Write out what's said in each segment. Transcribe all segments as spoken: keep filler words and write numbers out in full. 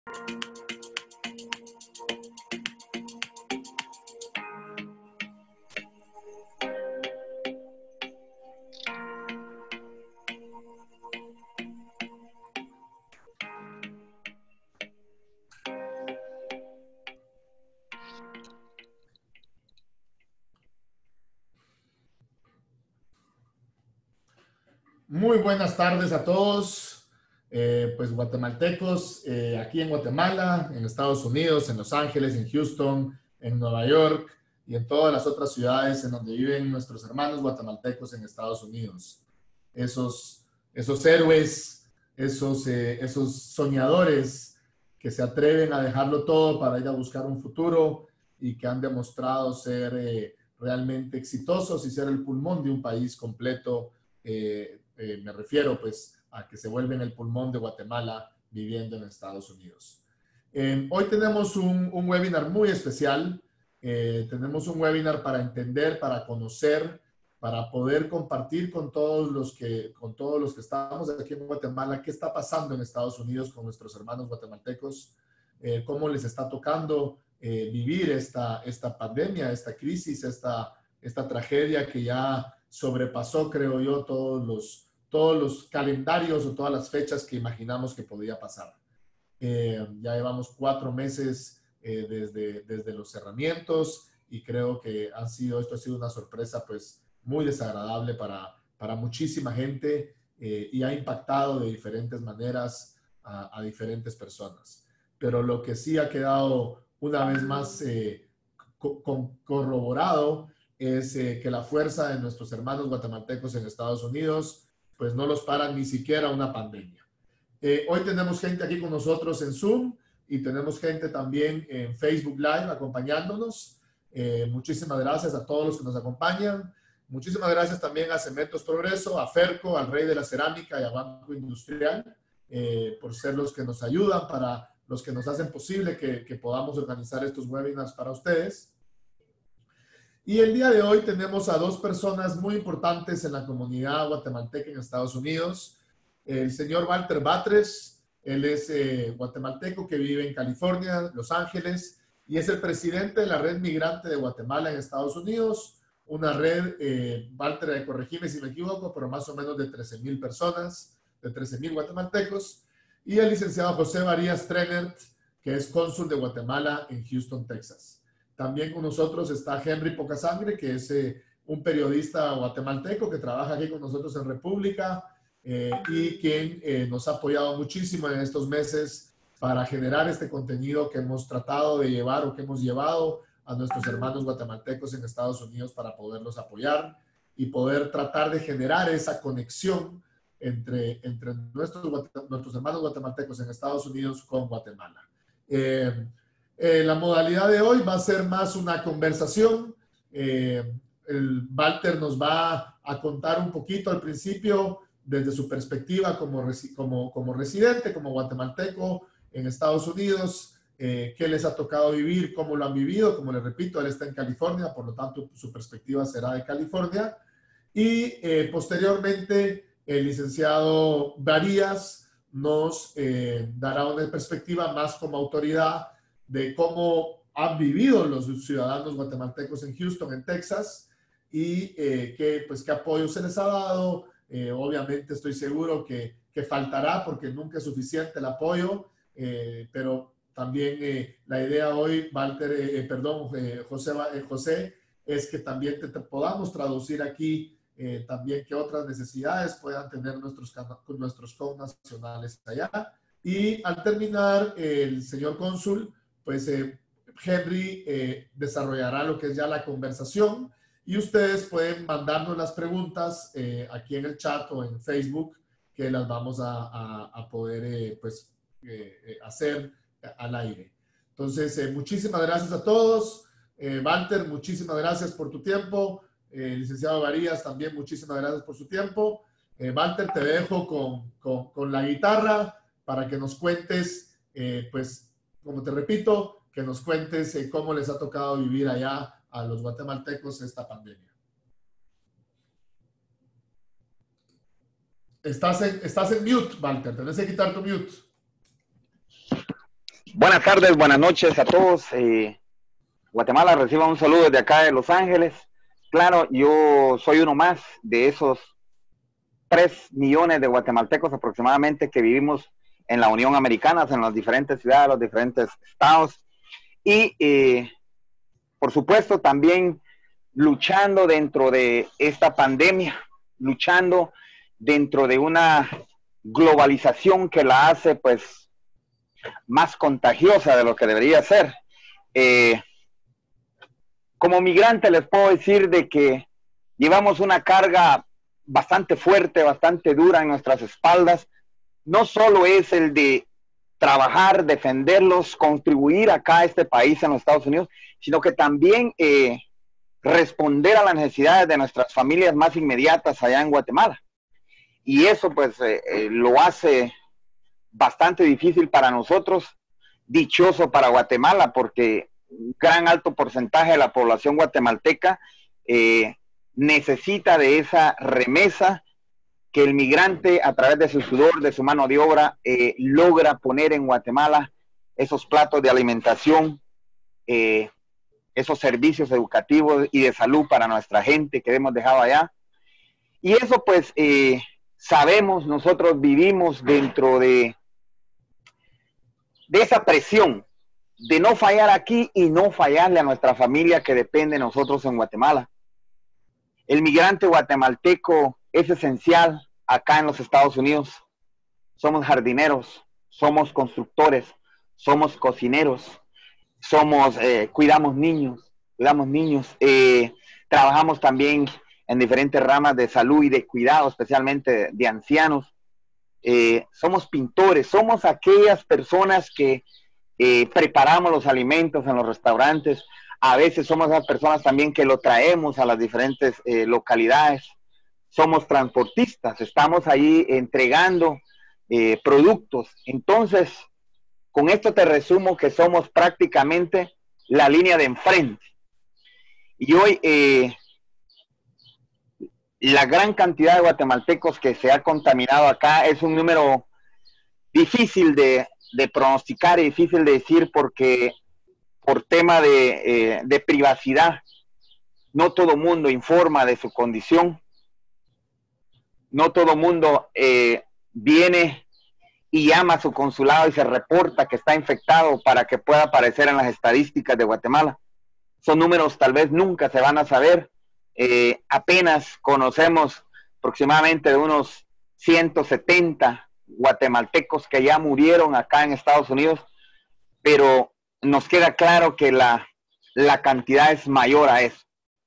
Muy buenas tardes a todos, eh, pues guatemaltecos, eh, aquí en Guatemala, en Estados Unidos, en Los Ángeles, en Houston, en Nueva York y en todas las otras ciudades en donde viven nuestros hermanos guatemaltecos en Estados Unidos. Esos, esos héroes, esos, eh, esos soñadores que se atreven a dejarlo todo para ir a buscar un futuro y que han demostrado ser eh, realmente exitosos y ser el pulmón de un país completo. Eh, eh, me refiero pues a que se vuelven el pulmón de Guatemala viviendo en Estados Unidos. Eh, hoy tenemos un, un webinar muy especial. Eh, tenemos un webinar para entender, para conocer, para poder compartir con todos los que, con todos los que estamos aquí en Guatemala qué está pasando en Estados Unidos con nuestros hermanos guatemaltecos, eh, cómo les está tocando eh, vivir esta, esta pandemia, esta crisis, esta, esta tragedia que ya sobrepasó, creo yo, todos los, todos los calendarios o todas las fechas que imaginamos que podía pasar. Eh, ya llevamos cuatro meses eh, desde, desde los cerramientos y creo que han sido, esto ha sido una sorpresa pues muy desagradable para, para muchísima gente eh, y ha impactado de diferentes maneras a, a diferentes personas. Pero lo que sí ha quedado una vez más eh, co co corroborado es eh, que la fuerza de nuestros hermanos guatemaltecos en Estados Unidos pues no los para ni siquiera una pandemia. Eh, hoy tenemos gente aquí con nosotros en Zoom y tenemos gente también en Facebook Live acompañándonos. Eh, muchísimas gracias a todos los que nos acompañan. Muchísimas gracias también a Cementos Progreso, a Ferco, al Rey de la Cerámica y a Banco Industrial eh, por ser los que nos ayudan, para los que nos hacen posible que, que podamos organizar estos webinars para ustedes. Y el día de hoy tenemos a dos personas muy importantes en la comunidad guatemalteca en Estados Unidos. El señor Walter Batres, él es eh, guatemalteco que vive en California, Los Ángeles, y es el presidente de la Red Migrante de Guatemala en Estados Unidos, una red, eh, Walter, corregime si me equivoco, pero más o menos de trece mil personas, de trece mil guatemaltecos, y el licenciado José Varías Trenert, que es cónsul de Guatemala en Houston, Texas. También con nosotros está Henry Pocasangre, que es eh, un periodista guatemalteco que trabaja aquí con nosotros en República eh, y quien eh, nos ha apoyado muchísimo en estos meses para generar este contenido que hemos tratado de llevar o que hemos llevado a nuestros hermanos guatemaltecos en Estados Unidos para poderlos apoyar y poder tratar de generar esa conexión entre, entre nuestros, nuestros hermanos guatemaltecos en Estados Unidos con Guatemala. Eh, Eh, la modalidad de hoy va a ser más una conversación. Eh, el Walter nos va a contar un poquito al principio desde su perspectiva como, como, como residente, como guatemalteco en Estados Unidos, eh, qué les ha tocado vivir, cómo lo han vivido. Como les repito, él está en California, por lo tanto su perspectiva será de California. Y eh, posteriormente el licenciado Varías nos eh, dará una perspectiva más como autoridad de cómo han vivido los ciudadanos guatemaltecos en Houston, en Texas, y eh, qué, pues, qué apoyo se les ha dado. Eh, obviamente estoy seguro que, que faltará porque nunca es suficiente el apoyo, eh, pero también eh, la idea hoy, Walter, eh, perdón, eh, José, eh, José, es que también te, te podamos traducir aquí eh, también qué otras necesidades puedan tener nuestros, nuestros connacionales allá. Y al terminar, el señor cónsul, pues eh, Henry eh, desarrollará lo que es ya la conversación y ustedes pueden mandarnos las preguntas eh, aquí en el chat o en Facebook, que las vamos a, a, a poder eh, pues, eh, hacer al aire. Entonces, eh, muchísimas gracias a todos. Eh, Walter, muchísimas gracias por tu tiempo. Eh, licenciado Varías, también muchísimas gracias por su tiempo. Eh, Walter, te dejo con, con, con la guitarra para que nos cuentes, eh, pues, como te repito, que nos cuentes eh, cómo les ha tocado vivir allá a los guatemaltecos esta pandemia. Estás en, estás en mute, Walter. Tenés que quitar tu mute. Buenas tardes, buenas noches a todos. Eh, Guatemala reciba un saludo desde acá de Los Ángeles. Claro, yo soy uno más de esos tres millones de guatemaltecos aproximadamente que vivimos en la Unión Americana, en las diferentes ciudades, los diferentes estados. Y, eh, por supuesto, también luchando dentro de esta pandemia, luchando dentro de una globalización que la hace, pues, más contagiosa de lo que debería ser. Eh, como migrante les puedo decir de que llevamos una carga bastante fuerte, bastante dura en nuestras espaldas. No solo es el de trabajar, defenderlos, contribuir acá a este país en los Estados Unidos, sino que también eh, responder a las necesidades de nuestras familias más inmediatas allá en Guatemala. Y eso pues eh, eh, lo hace bastante difícil para nosotros, dichoso para Guatemala, porque un gran alto porcentaje de la población guatemalteca eh, necesita de esa remesa que el migrante a través de su sudor, de su mano de obra, eh, logra poner en Guatemala esos platos de alimentación, eh, esos servicios educativos y de salud para nuestra gente que hemos dejado allá. Y eso pues eh, sabemos, nosotros vivimos dentro de de esa presión de no fallar aquí y no fallarle a nuestra familia que depende de nosotros en Guatemala. El migrante guatemalteco es esencial acá en los Estados Unidos. Somos jardineros, somos constructores, somos cocineros, somos, eh, cuidamos niños, cuidamos niños, eh, trabajamos también en diferentes ramas de salud y de cuidado, especialmente de, de ancianos. Eh, somos pintores, somos aquellas personas que eh, preparamos los alimentos en los restaurantes. A veces somos esas personas también que lo traemos a las diferentes eh, localidades. Somos transportistas, estamos ahí entregando eh, productos. Entonces, con esto te resumo que somos prácticamente la línea de enfrente. Y hoy eh, la gran cantidad de guatemaltecos que se ha contaminado acá es un número difícil de, de pronosticar y difícil de decir porque por tema de, eh, de privacidad no todo mundo informa de su condición, no todo mundo eh, viene y llama a su consulado y se reporta que está infectado para que pueda aparecer en las estadísticas de Guatemala. Son números tal vez nunca se van a saber. Eh, apenas conocemos aproximadamente de unos ciento setenta guatemaltecos que ya murieron acá en Estados Unidos, pero nos queda claro que la, la cantidad es mayor a eso.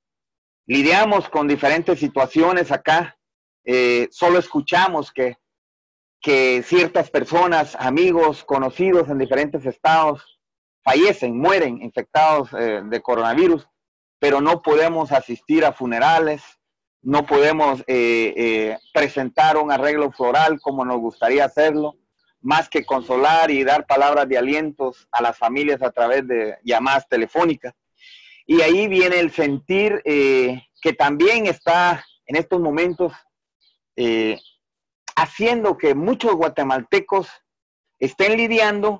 Lidiamos con diferentes situaciones acá, eh, solo escuchamos que, que ciertas personas, amigos, conocidos en diferentes estados fallecen, mueren infectados eh, de coronavirus, pero no podemos asistir a funerales, no podemos eh, eh, presentar un arreglo floral como nos gustaría hacerlo, más que consolar y dar palabras de alientos a las familias a través de llamadas telefónicas. Y ahí viene el sentir eh, que también está en estos momentos eh, haciendo que muchos guatemaltecos estén lidiando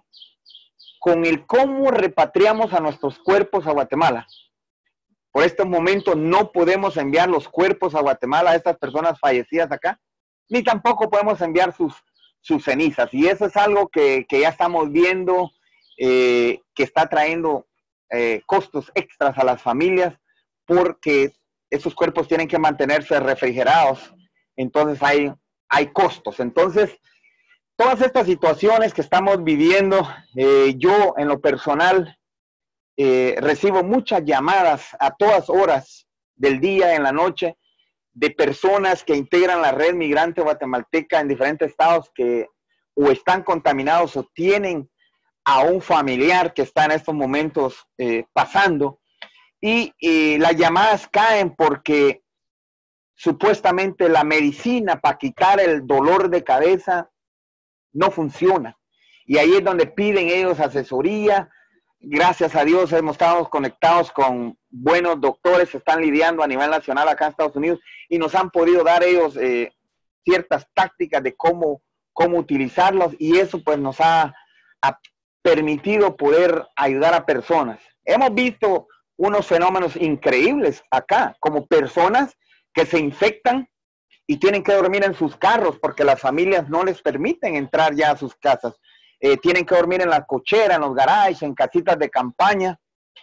con el cómo repatriamos a nuestros cuerpos a Guatemala. Por este momento no podemos enviar los cuerpos a Guatemala a estas personas fallecidas acá, ni tampoco podemos enviar sus, sus cenizas. Y eso es algo que, que ya estamos viendo, eh, que está trayendo eh, costos extras a las familias, porque esos cuerpos tienen que mantenerse refrigerados. Entonces hay, hay costos. Entonces, todas estas situaciones que estamos viviendo, eh, yo en lo personal, Eh, recibo muchas llamadas a todas horas del día, en la noche, de personas que integran la red migrante guatemalteca en diferentes estados que o están contaminados o tienen a un familiar que está en estos momentos eh, pasando. Y eh, las llamadas caen porque supuestamente la medicina para quitar el dolor de cabeza no funciona. Y ahí es donde piden ellos asesoría. Gracias a Dios hemos estado conectados con buenos doctores que están lidiando a nivel nacional acá en Estados Unidos y nos han podido dar ellos eh, ciertas tácticas de cómo, cómo utilizarlos, y eso pues nos ha, ha permitido poder ayudar a personas. Hemos visto unos fenómenos increíbles acá, como personas que se infectan y tienen que dormir en sus carros porque las familias no les permiten entrar ya a sus casas. Eh, tienen que dormir en la cochera, en los garages, en casitas de campaña.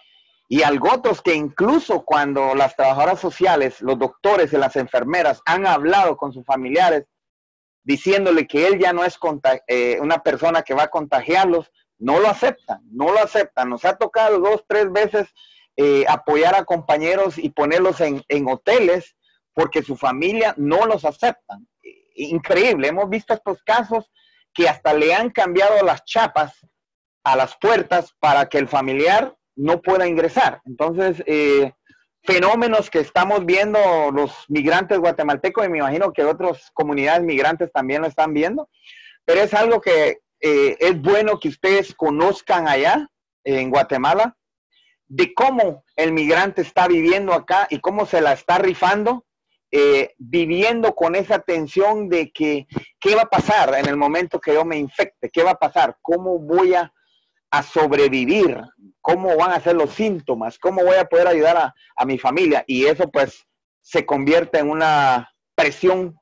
Y algo otros que incluso cuando las trabajadoras sociales, los doctores y las enfermeras han hablado con sus familiares diciéndole que él ya no es eh, una persona que va a contagiarlos, no lo aceptan, no lo aceptan. Nos ha tocado dos, tres veces eh, apoyar a compañeros y ponerlos en, en hoteles porque su familia no los aceptan. Increíble, hemos visto estos casos que hasta le han cambiado las chapas a las puertas para que el familiar no pueda ingresar. Entonces, eh, fenómenos que estamos viendo los migrantes guatemaltecos, y me imagino que otras comunidades migrantes también lo están viendo, pero es algo que eh, es bueno que ustedes conozcan allá en Guatemala, de cómo el migrante está viviendo acá y cómo se la está rifando, eh, viviendo con esa tensión de que qué va a pasar en el momento que yo me infecte, qué va a pasar, cómo voy a a sobrevivir, cómo van a ser los síntomas, cómo voy a poder ayudar a, a mi familia. Y eso pues se convierte en una presión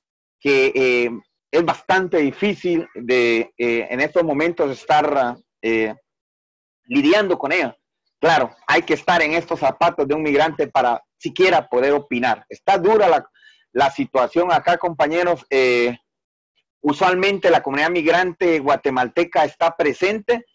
que eh, es bastante difícil de eh, en estos momentos estar eh, lidiando con ella. Claro, hay que estar en estos zapatos de un migrante para siquiera poder opinar. Está dura la, la situación acá, compañeros. Eh, usualmente la comunidad migrante guatemalteca está presente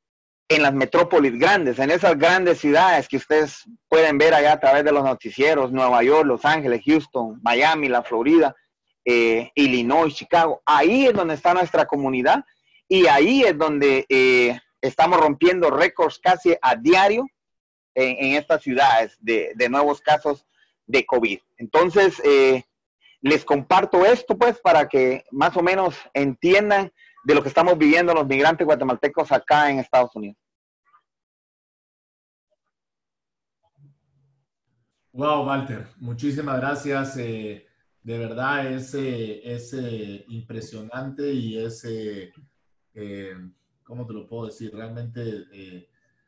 en las metrópolis grandes, en esas grandes ciudades que ustedes pueden ver allá a través de los noticieros, Nueva York, Los Ángeles, Houston, Miami, la Florida, eh, Illinois, Chicago. Ahí es donde está nuestra comunidad y ahí es donde eh, estamos rompiendo récords casi a diario en, en estas ciudades de, de nuevos casos de COVID. Entonces, eh, les comparto esto pues para que más o menos entiendan de lo que estamos viviendo los migrantes guatemaltecos acá en Estados Unidos. Wow, Walter, muchísimas gracias. Eh, de verdad es, eh, es eh, impresionante y es, eh, eh, ¿cómo te lo puedo decir? Realmente eh,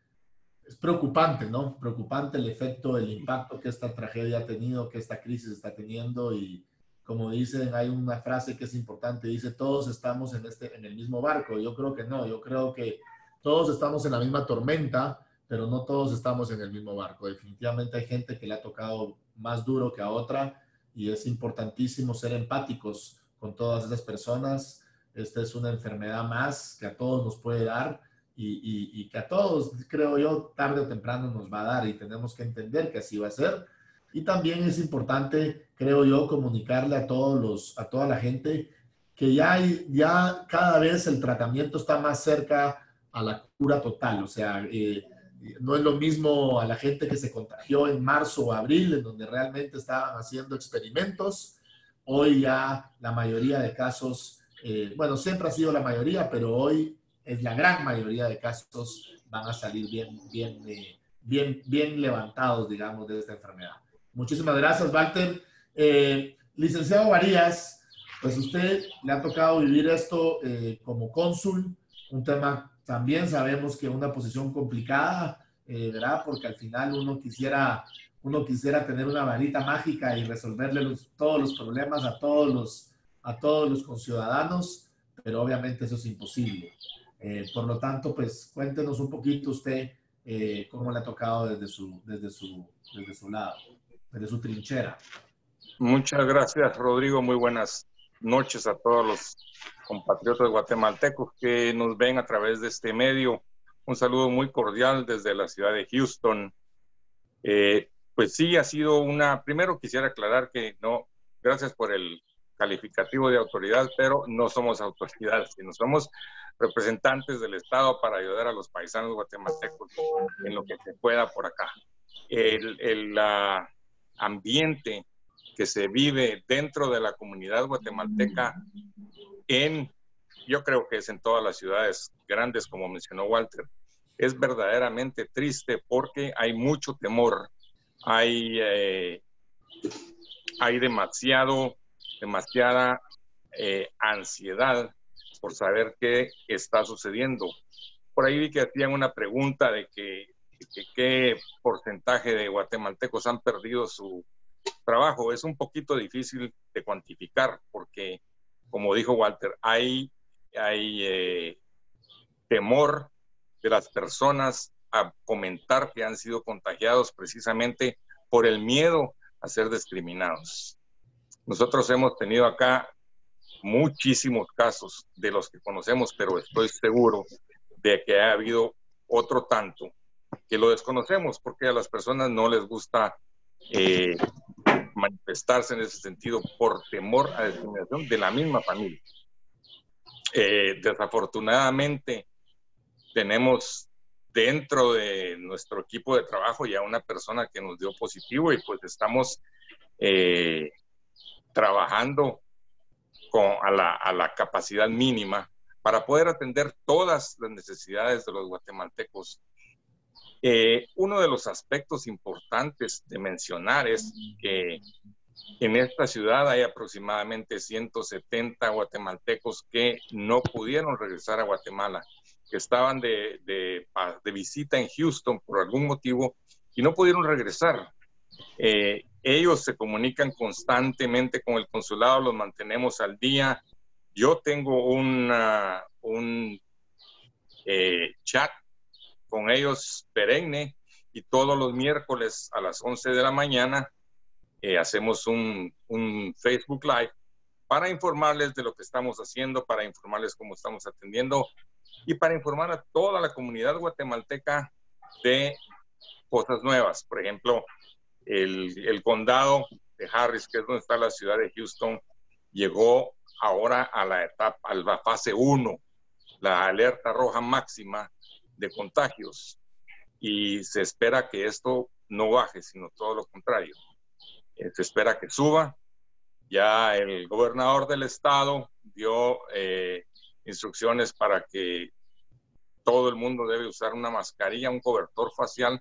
es preocupante, ¿no? Preocupante el efecto, el impacto que esta tragedia ha tenido, que esta crisis está teniendo y como dicen, hay una frase que es importante, dice, todos estamos en, este, en el mismo barco. Yo creo que no, yo creo que todos estamos en la misma tormenta, pero no todos estamos en el mismo barco. Definitivamente hay gente que le ha tocado más duro que a otra y es importantísimo ser empáticos con todas esas personas. Esta es una enfermedad más que a todos nos puede dar y, y, y que a todos, creo yo, tarde o temprano nos va a dar y tenemos que entender que así va a ser. Y también es importante, creo yo, comunicarle a, todos los, a toda la gente que ya, hay, ya cada vez el tratamiento está más cerca a la cura total. O sea, eh, no es lo mismo a la gente que se contagió en marzo o abril, en donde realmente estaban haciendo experimentos. Hoy ya la mayoría de casos, eh, bueno, siempre ha sido la mayoría, pero hoy es la gran mayoría de casos van a salir bien, bien, eh, bien, bien levantados, digamos, de esta enfermedad. Muchísimas gracias, Walter. Eh, licenciado Varías, pues usted le ha tocado vivir esto eh, como cónsul, un tema también sabemos que una posición complicada, eh, ¿verdad? Porque al final uno quisiera, uno quisiera tener una varita mágica y resolverle los, todos los problemas a todos los, a todos los conciudadanos, pero obviamente eso es imposible. Eh, por lo tanto, pues cuéntenos un poquito usted eh, cómo le ha tocado desde su, desde su, desde su lado, desde su trinchera. Muchas gracias, Rodrigo. Muy buenas noches a todos los compatriotas guatemaltecos que nos ven a través de este medio. Un saludo muy cordial desde la ciudad de Houston. Eh, pues sí, ha sido una... Primero quisiera aclarar que no, gracias por el calificativo de autoridad, pero no somos autoridades, sino somos representantes del Estado para ayudar a los paisanos guatemaltecos en lo que se pueda por acá. El, el la ambiente que se vive dentro de la comunidad guatemalteca en, yo creo que es en todas las ciudades grandes, como mencionó Walter, es verdaderamente triste porque hay mucho temor, hay, eh, hay demasiado, demasiada eh, ansiedad por saber qué está sucediendo. por ahí vi que hacían una pregunta de que, que qué porcentaje de guatemaltecos han perdido su trabajo. Es un poquito difícil de cuantificar porque, como dijo Walter, hay, hay eh, temor de las personas a comentar que han sido contagiados precisamente por el miedo a ser discriminados. Nosotros hemos tenido acá muchísimos casos de los que conocemos, pero estoy seguro de que ha habido otro tanto que lo desconocemos porque a las personas no les gusta eh, manifestarse en ese sentido por temor a discriminación de la misma familia. Eh, desafortunadamente tenemos dentro de nuestro equipo de trabajo ya una persona que nos dio positivo y pues estamos eh, trabajando con, a, la, a la capacidad mínima para poder atender todas las necesidades de los guatemaltecos. Eh, uno de los aspectos importantes de mencionar es que en esta ciudad hay aproximadamente ciento setenta guatemaltecos que no pudieron regresar a Guatemala, que estaban de, de, de visita en Houston por algún motivo y no pudieron regresar. Eh, ellos se comunican constantemente con el consulado, los mantenemos al día. Yo tengo una, un eh, chat con ellos perenne y todos los miércoles a las once de la mañana eh, hacemos un, un Facebook Live para informarles de lo que estamos haciendo, para informarles cómo estamos atendiendo y para informar a toda la comunidad guatemalteca de cosas nuevas. Por ejemplo, el, el condado de Harris, que es donde está la ciudad de Houston, llegó ahora a la etapa, a la fase uno, la alerta roja máxima de contagios, y se espera que esto no baje, sino todo lo contrario. Eh, se espera que suba. Ya el gobernador del estado dio eh, instrucciones para que todo el mundo debe usar una mascarilla, un cobertor facial.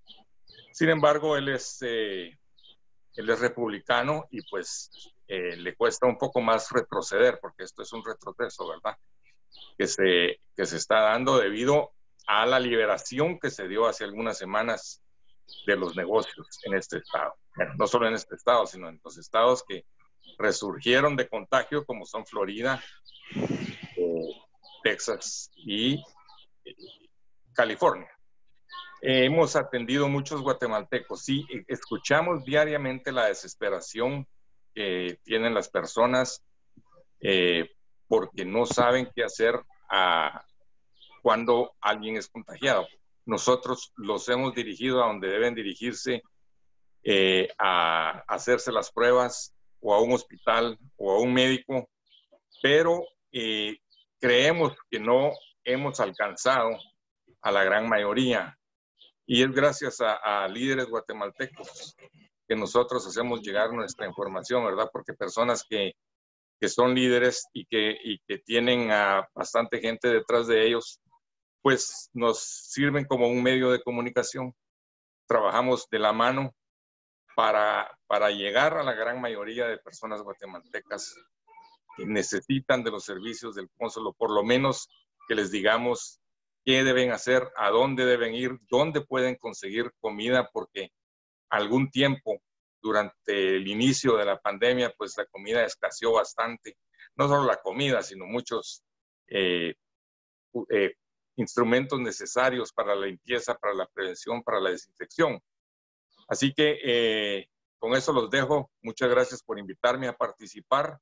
Sin embargo, él es, eh, él es republicano y pues eh, le cuesta un poco más retroceder, porque esto es un retroceso, ¿verdad? Que se, que se está dando debido a la liberación que se dio hace algunas semanas de los negocios en este estado. Bueno, no solo en este estado, sino en los estados que resurgieron de contagio, como son Florida, eh, Texas y eh, California. Eh, hemos atendido muchos guatemaltecos. Sí, escuchamos diariamente la desesperación que tienen las personas eh, porque no saben qué hacer a, cuando alguien es contagiado. Nosotros los hemos dirigido a donde deben dirigirse eh, a hacerse las pruebas o a un hospital o a un médico, pero eh, creemos que no hemos alcanzado a la gran mayoría. Y es gracias a, a líderes guatemaltecos que nosotros hacemos llegar nuestra información, ¿verdad? Porque personas que, que son líderes y que, y que tienen a bastante gente detrás de ellos, pues nos sirven como un medio de comunicación. Trabajamos de la mano para, para llegar a la gran mayoría de personas guatemaltecas que necesitan de los servicios del cónsul, por lo menos que les digamos qué deben hacer, a dónde deben ir, dónde pueden conseguir comida, porque algún tiempo durante el inicio de la pandemia, pues la comida escaseó bastante. No solo la comida, sino muchos eh, eh, instrumentos necesarios para la limpieza, para la prevención, para la desinfección. Así que eh, con eso los dejo. Muchas gracias por invitarme a participar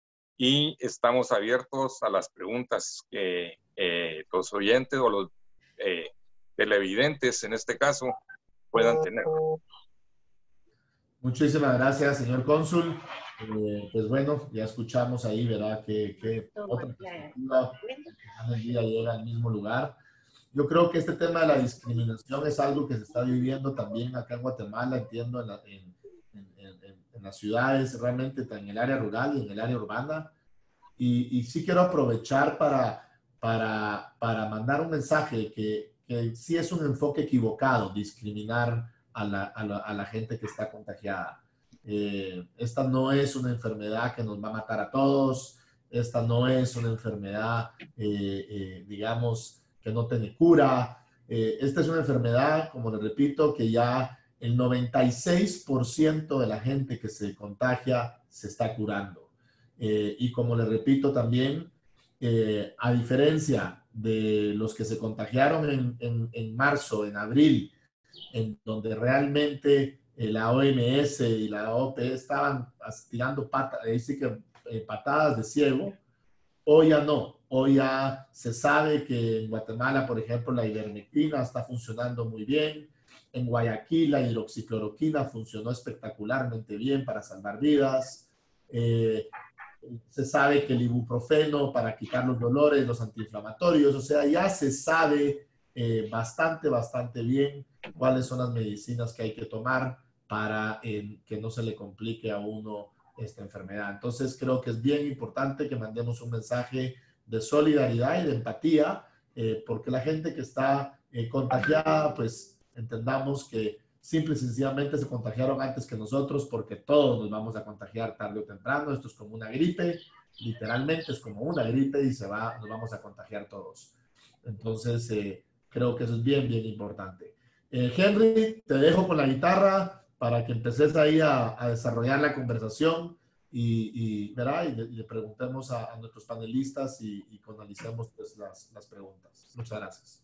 y estamos abiertos a las preguntas que eh, los oyentes o los eh, televidentes, en este caso, puedan tener. Muchísimas gracias, señor cónsul. Eh, pues bueno, ya escuchamos ahí, ¿verdad? Que, que otra perspectiva al día llega al mismo lugar. Yo creo que este tema de la discriminación es algo que se está viviendo también acá en Guatemala, entiendo, en, la, en, en, en, en las ciudades, realmente en el área rural y en el área urbana. Y, y sí quiero aprovechar para, para, para mandar un mensaje que, que sí es un enfoque equivocado, discriminar a la, a la, a la gente que está contagiada. Eh, esta no es una enfermedad que nos va a matar a todos, esta no es una enfermedad, eh, eh, digamos, que que no tiene cura. Eh, esta es una enfermedad, como les repito, que ya el noventa y seis por ciento de la gente que se contagia se está curando. Eh, y como les repito también, eh, a diferencia de los que se contagiaron en, en, en marzo, en abril, en donde realmente eh, la O M S y la O P E estaban tirando pata, eh, sí que, eh, patadas de ciego, hoy ya no. Hoy ya se sabe que en Guatemala, por ejemplo, la ivermectina está funcionando muy bien. En Guayaquil, la hidroxicloroquina funcionó espectacularmente bien para salvar vidas. Eh, se sabe que el ibuprofeno para quitar los dolores, los antiinflamatorios, o sea, ya se sabe eh, bastante, bastante bien cuáles son las medicinas que hay que tomar para eh, que no se le complique a uno esta enfermedad. Entonces, creo que es bien importante que mandemos un mensaje de solidaridad y de empatía, eh, porque la gente que está eh, contagiada, pues entendamos que simple y sencillamente se contagiaron antes que nosotros, porque todos nos vamos a contagiar tarde o temprano. Esto es como una gripe, literalmente es como una gripe y se va, nos vamos a contagiar todos. Entonces, eh, creo que eso es bien, bien importante. Eh, Henry, te dejo con la guitarra para que empeces ahí a, a desarrollar la conversación y, y, ¿verdad? y, le, y le preguntemos a, a nuestros panelistas y, y analicemos pues, las, las preguntas. Muchas gracias.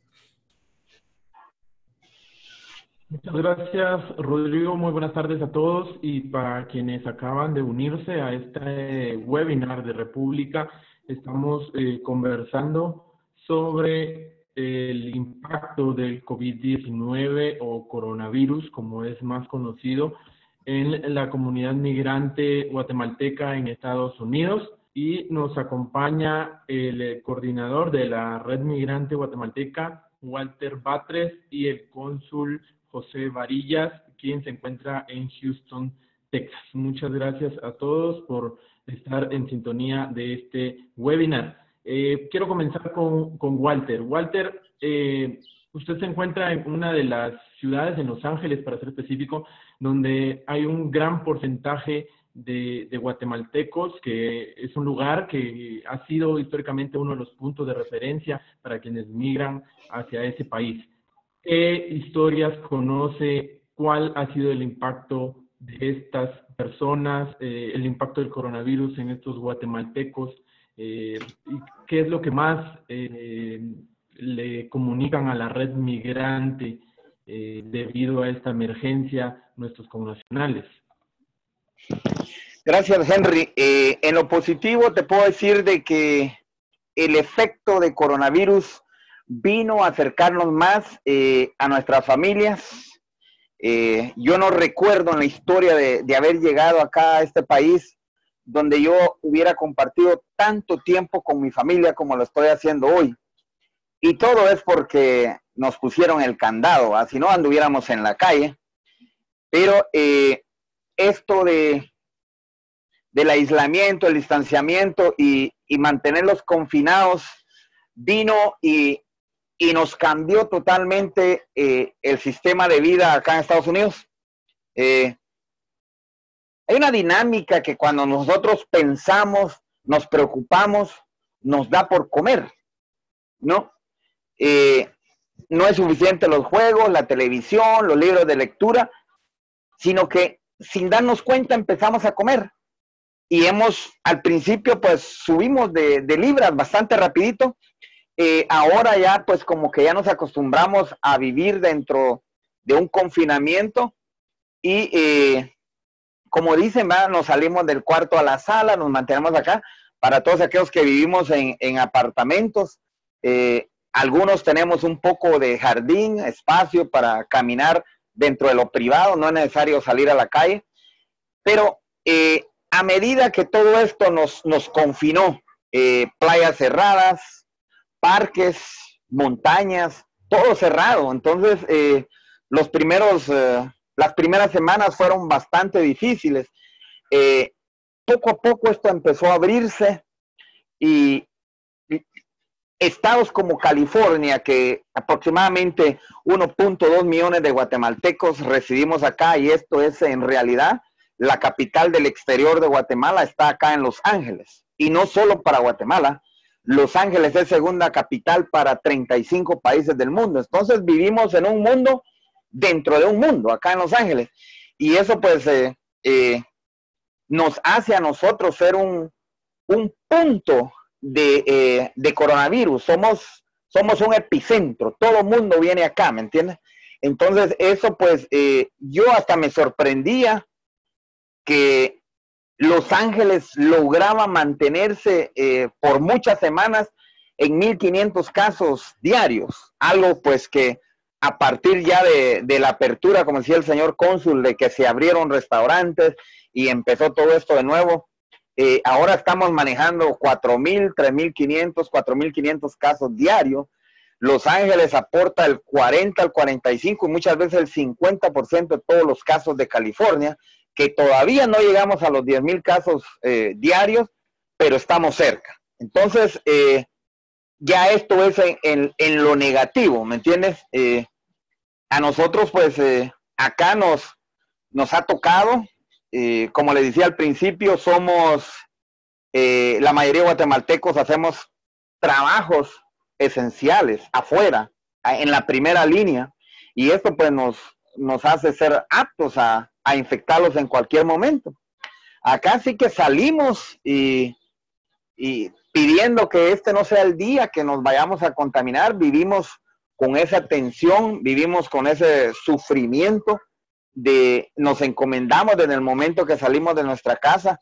Muchas gracias, Rodrigo. Muy buenas tardes a todos y para quienes acaban de unirse a este webinar de República, estamos eh, conversando sobre el impacto del COVID diecinueve o coronavirus, como es más conocido, en la comunidad migrante guatemalteca en Estados Unidos. Y nos acompaña el coordinador de la Red Migrante Guatemalteca, Walter Batres, y el cónsul José Varillas, quien se encuentra en Houston, Texas. Muchas gracias a todos por estar en sintonía de este webinar. Eh, quiero comenzar con, con Walter. Walter, eh, usted se encuentra en una de las ciudades, en Los Ángeles, para ser específico, donde hay un gran porcentaje de, de guatemaltecos, que es un lugar que ha sido históricamente uno de los puntos de referencia para quienes migran hacia ese país. ¿Qué historias conoce? ¿Cuál ha sido el impacto de estas personas, eh, el impacto del coronavirus en estos guatemaltecos? Eh, ¿y qué es lo que más eh, le comunican a la red migrante eh, debido a esta emergencia nuestros connacionales? Gracias, Henry. Eh, en lo positivo te puedo decir de que el efecto de coronavirus vino a acercarnos más eh, a nuestras familias. Eh, yo no recuerdo en la historia de, de haber llegado acá a este país donde yo hubiera compartido tanto tiempo con mi familia como lo estoy haciendo hoy. Y todo es porque nos pusieron el candado, así no anduviéramos en la calle. Pero eh, esto de del aislamiento, el distanciamiento y, y mantenerlos confinados vino y y nos cambió totalmente eh, el sistema de vida acá en Estados Unidos. Eh, hay una dinámica que cuando nosotros pensamos, nos preocupamos, nos da por comer, ¿no? Eh, no es suficiente los juegos, la televisión, los libros de lectura, sino que sin darnos cuenta empezamos a comer. Y hemos, al principio, pues subimos de, de libras bastante rapidito. Eh, ahora ya pues como que ya nos acostumbramos a vivir dentro de un confinamiento y eh, como dicen, ¿verdad? Nos salimos del cuarto a la sala, nos mantenemos acá. Para todos aquellos que vivimos en, en apartamentos, eh, algunos tenemos un poco de jardín, espacio para caminar dentro de lo privado, no es necesario salir a la calle, pero eh, a medida que todo esto nos, nos confinó, eh, playas cerradas, parques, montañas, todo cerrado. Entonces, eh, los primeros, eh, las primeras semanas fueron bastante difíciles. Eh, poco a poco esto empezó a abrirse y, y estados como California, que aproximadamente uno punto dos millones de guatemaltecos residimos acá, y esto es en realidad la capital del exterior de Guatemala, está acá en Los Ángeles. Y no solo para Guatemala, Los Ángeles es segunda capital para treinta y cinco países del mundo. Entonces vivimos en un mundo dentro de un mundo, acá en Los Ángeles. Y eso pues eh, eh, nos hace a nosotros ser un, un punto de, eh, de coronavirus. Somos, somos un epicentro. Todo el mundo viene acá, ¿me entiendes? Entonces eso pues eh, yo hasta me sorprendía que Los Ángeles lograba mantenerse eh, por muchas semanas en mil quinientos casos diarios. Algo pues que a partir ya de, de la apertura, como decía el señor cónsul, de que se abrieron restaurantes y empezó todo esto de nuevo, eh, ahora estamos manejando cuatro mil, tres mil quinientos, cuatro mil quinientos casos diarios. Los Ángeles aporta el cuarenta al cuarenta y cinco y muchas veces el cincuenta por ciento de todos los casos de California, que todavía no llegamos a los diez mil casos eh, diarios, pero estamos cerca. Entonces, eh, ya esto es en, en, en lo negativo, ¿me entiendes? Eh, a nosotros, pues, eh, acá nos, nos ha tocado, eh, como le decía al principio, somos, eh, la mayoría de guatemaltecos hacemos trabajos esenciales afuera, en la primera línea, y esto pues nos, nos hace ser aptos a, a infectarlos en cualquier momento. Acá sí que salimos y, y pidiendo que este no sea el día que nos vayamos a contaminar, vivimos con esa tensión, vivimos con ese sufrimiento de nos encomendamos desde el momento que salimos de nuestra casa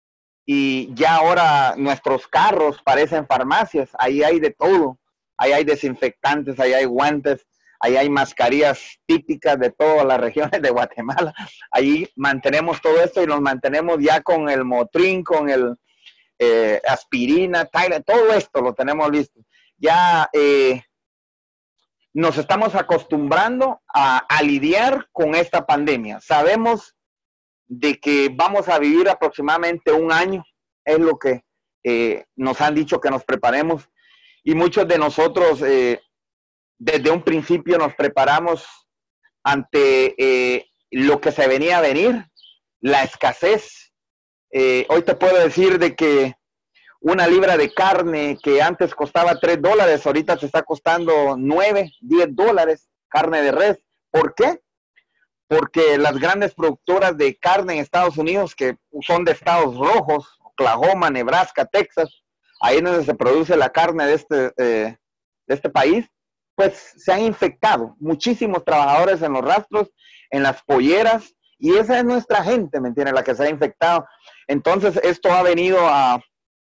y ya ahora nuestros carros parecen farmacias, ahí hay de todo, ahí hay desinfectantes, ahí hay guantes, ahí hay mascarillas típicas de todas las regiones de Guatemala. Ahí mantenemos todo esto y nos mantenemos ya con el Motrin, con el eh, aspirina, Tylenol, todo esto lo tenemos listo. Ya eh, nos estamos acostumbrando a, a lidiar con esta pandemia. Sabemos de que vamos a vivir aproximadamente un año, es lo que eh, nos han dicho que nos preparemos. Y muchos de nosotros... Eh, desde un principio nos preparamos ante eh, lo que se venía a venir, la escasez. Eh, hoy te puedo decir de que una libra de carne que antes costaba tres dólares, ahorita se está costando nueve, diez dólares, carne de res. ¿Por qué? Porque las grandes productoras de carne en Estados Unidos, que son de estados rojos, Oklahoma, Nebraska, Texas, ahí es donde se produce la carne de este, eh, de este país, pues se han infectado muchísimos trabajadores en los rastros, en las polleras, y esa es nuestra gente, ¿me entiendes? La que se ha infectado. Entonces esto ha venido a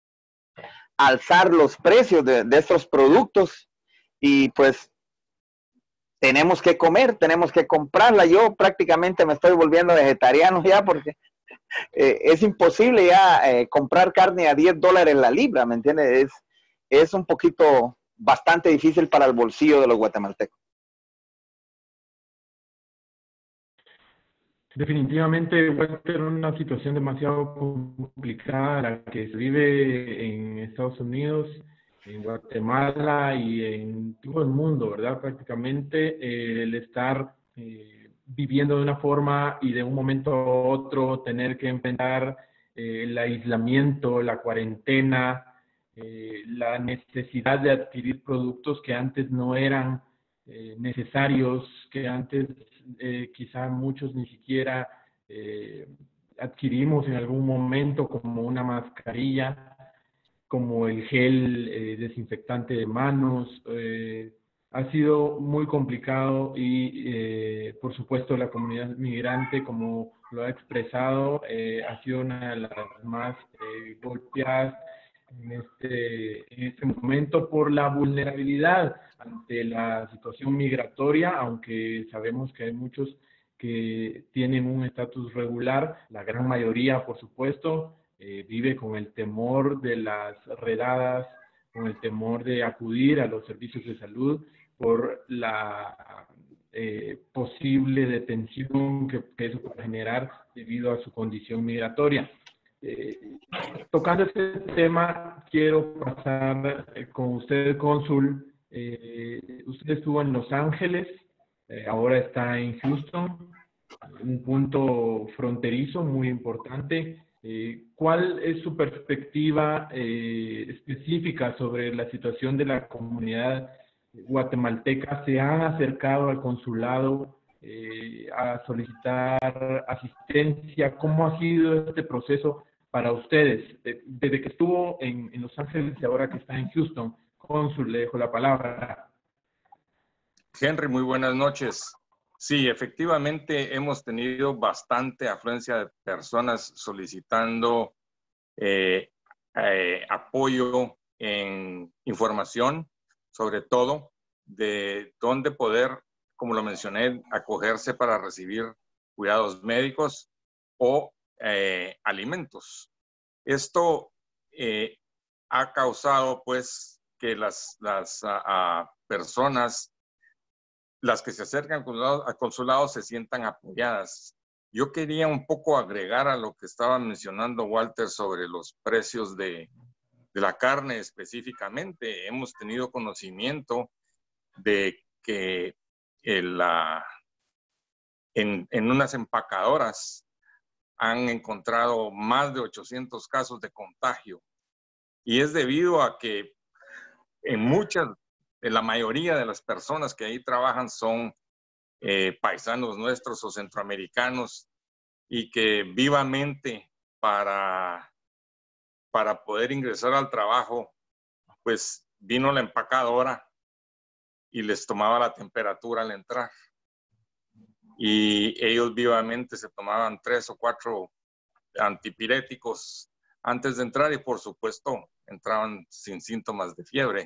alzar los precios de, de estos productos y pues tenemos que comer, tenemos que comprarla. Yo prácticamente me estoy volviendo vegetariano ya porque eh, es imposible ya eh, comprar carne a diez dólares la libra, ¿me entiendes? Es, es un poquito... bastante difícil para el bolsillo de los guatemaltecos. Definitivamente va a ser una situación demasiado complicada la que se vive en Estados Unidos, en Guatemala y en todo el mundo, ¿verdad? Prácticamente eh, el estar eh, viviendo de una forma y de un momento a otro tener que enfrentar eh, el aislamiento, la cuarentena, Eh, la necesidad de adquirir productos que antes no eran eh, necesarios, que antes eh, quizá muchos ni siquiera eh, adquirimos en algún momento, como una mascarilla, como el gel eh, desinfectante de manos. Eh, ha sido muy complicado y eh, por supuesto la comunidad migrante, como lo ha expresado, eh, ha sido una de las más eh, golpeadas en este, en este momento por la vulnerabilidad ante la situación migratoria, aunque sabemos que hay muchos que tienen un estatus regular, la gran mayoría, por supuesto, eh, vive con el temor de las redadas, con el temor de acudir a los servicios de salud por la eh, posible detención que, que eso puede generar debido a su condición migratoria. Eh, tocando este tema, quiero pasar eh, con usted, cónsul. Eh, usted estuvo en Los Ángeles, eh, ahora está en Houston, un punto fronterizo muy importante. Eh, ¿Cuál es su perspectiva eh, específica sobre la situación de la comunidad guatemalteca? ¿Se han acercado al consulado eh, a solicitar asistencia? ¿Cómo ha sido este proceso para ustedes? Eh, desde que estuvo en, en Los Ángeles y ahora que está en Houston, cónsul, le dejo la palabra. Henry, muy buenas noches. Sí, efectivamente hemos tenido bastante afluencia de personas solicitando eh, eh, apoyo en información, sobre todo de dónde poder, como lo mencioné, acogerse para recibir cuidados médicos o eh, alimentos. Esto eh, ha causado pues que las, las a, a personas, las que se acercan al consulado, al consulado se sientan apoyadas. Yo quería un poco agregar a lo que estaba mencionando Walter sobre los precios de, de la carne específicamente. Hemos tenido conocimiento de que el, la, en, en unas empacadoras han encontrado más de ochocientos casos de contagio. Y es debido a que en muchas, en la mayoría de las personas que ahí trabajan son eh, paisanos nuestros o centroamericanos, y que vivamente para, para poder ingresar al trabajo, pues vino la empacadora y les tomaba la temperatura al entrar. Y ellos vivamente se tomaban tres o cuatro antipiréticos antes de entrar y por supuesto entraban sin síntomas de fiebre.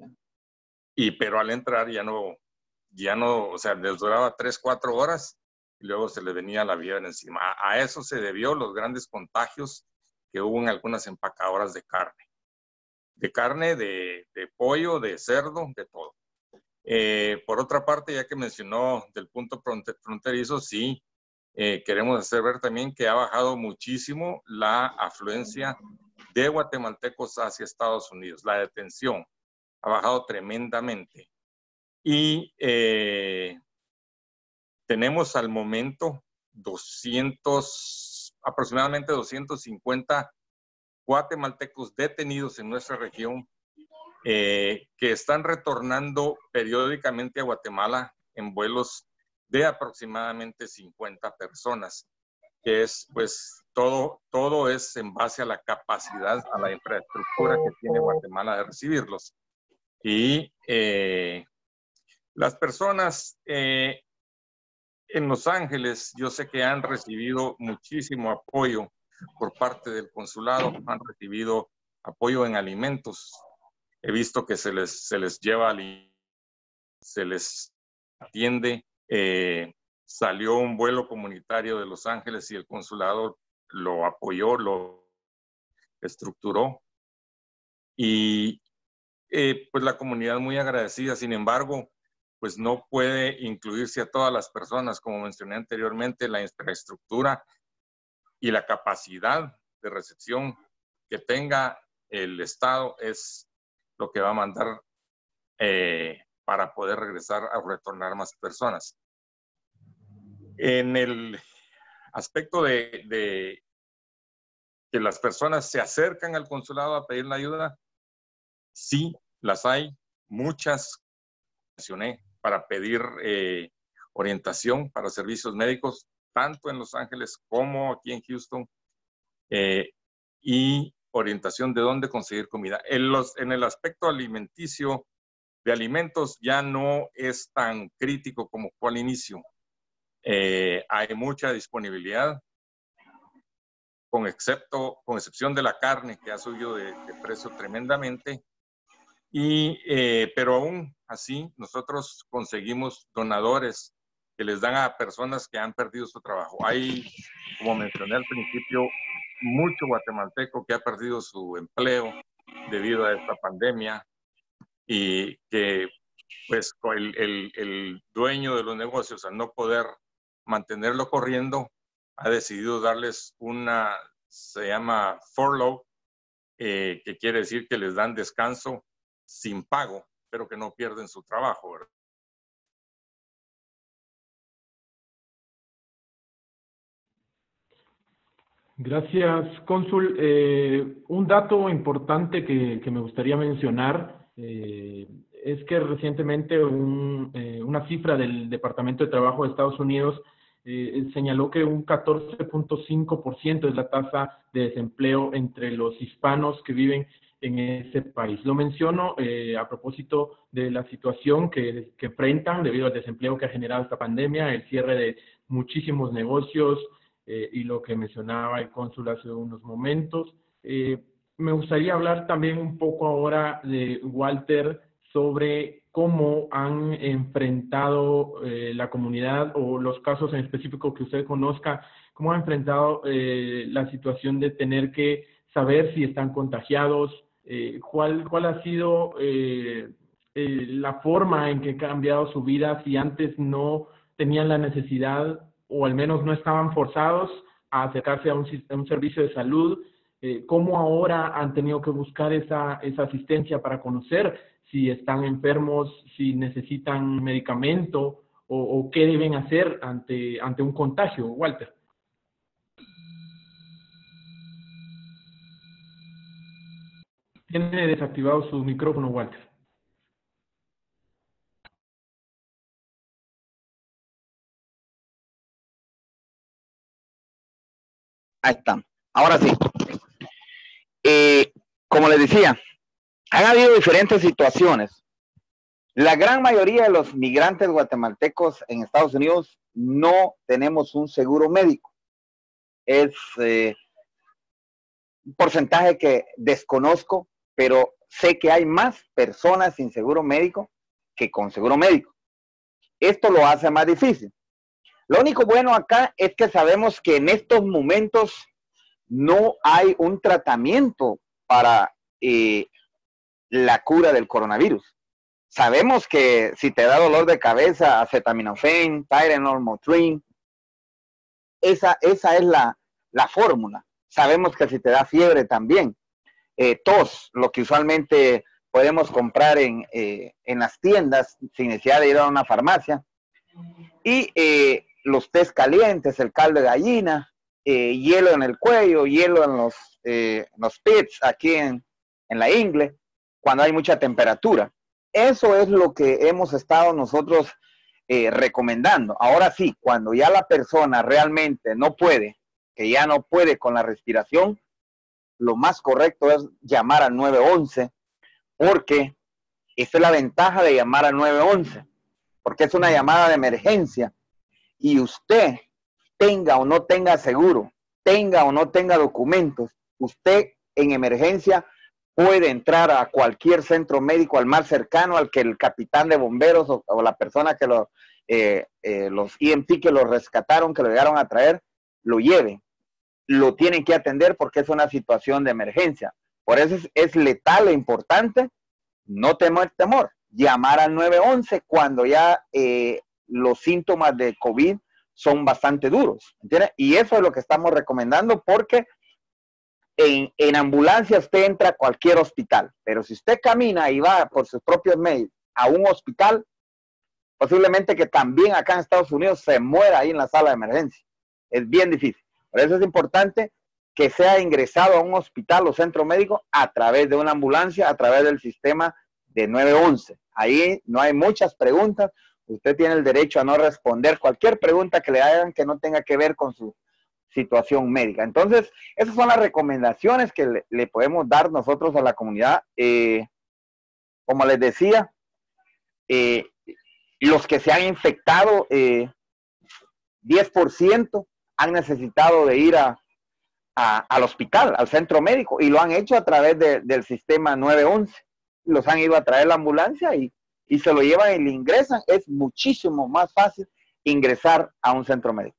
Y pero al entrar ya no, ya no, o sea, les duraba tres, cuatro horas y luego se les venía la fiebre encima. A, a eso se debió los grandes contagios que hubo en algunas empacadoras de carne. De carne, de, de pollo, de cerdo, de todo. Eh, por otra parte, ya que mencionó del punto fronterizo, sí, eh, queremos hacer ver también que ha bajado muchísimo la afluencia de guatemaltecos hacia Estados Unidos. La detención ha bajado tremendamente. Y eh, tenemos al momento doscientos, aproximadamente doscientos cincuenta guatemaltecos detenidos en nuestra región eh, que están retornando periódicamente a Guatemala en vuelos de aproximadamente cincuenta personas, que es pues todo, todo es en base a la capacidad, a la infraestructura que tiene Guatemala de recibirlos. Y eh, las personas eh, en Los Ángeles, yo sé que han recibido muchísimo apoyo por parte del consulado, han recibido apoyo en alimentos. He visto que se les, se les lleva, se les atiende. Eh, salió un vuelo comunitario de Los Ángeles y el consulado lo apoyó, lo estructuró. Y eh, pues la comunidad muy agradecida. Sin embargo, pues no puede incluirse a todas las personas. Como mencioné anteriormente, la infraestructura y la capacidad de recepción que tenga el Estado es lo que va a mandar eh, para poder regresar a retornar más personas. En el aspecto de, de que las personas se acercan al consulado a pedir la ayuda, sí, las hay, muchas mencioné, para pedir eh, orientación para servicios médicos, tanto en Los Ángeles como aquí en Houston, eh, y orientación de dónde conseguir comida. En, los, en el aspecto alimenticio, de alimentos ya no es tan crítico como fue al inicio. Eh, hay mucha disponibilidad, con, excepto, con excepción de la carne, que ha subido de, de precio tremendamente. Y, eh, pero aún así, nosotros conseguimos donadores que les dan a personas que han perdido su trabajo. Hay, como mencioné al principio, mucho guatemalteco que ha perdido su empleo debido a esta pandemia y que pues el, el, el dueño de los negocios, al no poder mantenerlo corriendo, ha decidido darles una, se llama furlough, eh, que quiere decir que les dan descanso sin pago, pero que no pierden su trabajo, ¿verdad? Gracias, cónsul. Eh, un dato importante que, que me gustaría mencionar eh, es que recientemente un, eh, una cifra del Departamento de Trabajo de Estados Unidos eh, señaló que un catorce punto cinco por ciento es la tasa de desempleo entre los hispanos que viven en ese país. Lo menciono eh, a propósito de la situación que, que enfrentan debido al desempleo que ha generado esta pandemia, el cierre de muchísimos negocios, Eh, y lo que mencionaba el cónsul hace unos momentos. Eh, me gustaría hablar también un poco ahora de Walter sobre cómo han enfrentado eh, la comunidad o los casos en específico que usted conozca, cómo ha enfrentado eh, la situación de tener que saber si están contagiados, eh, cuál, cuál ha sido eh, eh, la forma en que ha cambiado su vida si antes no tenían la necesidad o al menos no estaban forzados a acercarse a un, a un servicio de salud, eh, cómo ahora han tenido que buscar esa, esa asistencia para conocer si están enfermos, si necesitan medicamento o, o qué deben hacer ante, ante un contagio, Walter. Tiene desactivado su micrófono, Walter. Ahí está. Ahora sí. Eh, como les decía, han habido diferentes situaciones. La gran mayoría de los migrantes guatemaltecos en Estados Unidos no tenemos un seguro médico. Es eh, un porcentaje que desconozco, pero sé que hay más personas sin seguro médico que con seguro médico. Esto lo hace más difícil. Lo único bueno acá es que sabemos que en estos momentos no hay un tratamiento para eh, la cura del coronavirus. Sabemos que si te da dolor de cabeza, acetaminofén, Tylenol, Motrin, esa, esa es la, la fórmula. Sabemos que si te da fiebre también, eh, tos, lo que usualmente podemos comprar en, eh, en las tiendas sin necesidad de ir a una farmacia, y eh, los tés calientes, el caldo de gallina, eh, hielo en el cuello, hielo en los, eh, los pits aquí en, en la ingle, cuando hay mucha temperatura. Eso es lo que hemos estado nosotros eh, recomendando. Ahora sí, cuando ya la persona realmente no puede, que ya no puede con la respiración, lo más correcto es llamar al nueve once, porque esa es la ventaja de llamar al nueve once, porque es una llamada de emergencia y usted tenga o no tenga seguro, tenga o no tenga documentos, usted en emergencia puede entrar a cualquier centro médico, al más cercano, al que el capitán de bomberos o, o la persona que lo, eh, eh, los E M T que lo rescataron, que lo llegaron a traer, lo lleve. Lo tienen que atender porque es una situación de emergencia. Por eso es, es letal e importante no tener temor, llamar al nueve once cuando ya eh, los síntomas de COVID son bastante duros, ¿entiendes? Y eso es lo que estamos recomendando porque en, en ambulancia usted entra a cualquier hospital, pero si usted camina y va por sus propios medios a un hospital, posiblemente que también acá en Estados Unidos se muera ahí en la sala de emergencia. Es bien difícil. Por eso es importante que sea ingresado a un hospital o centro médico a través de una ambulancia, a través del sistema de nueve once. Ahí no hay muchas preguntas. Usted tiene el derecho a no responder cualquier pregunta que le hagan que no tenga que ver con su situación médica. Entonces, esas son las recomendaciones que le, le podemos dar nosotros a la comunidad. Eh, como les decía, eh, los que se han infectado, eh, diez por ciento han necesitado de ir a, a, al hospital, al centro médico, y lo han hecho a través de, del sistema nueve once. Los han ido a traer la ambulancia y, y se lo llevan y le ingresan. Es muchísimo más fácil ingresar a un centro médico.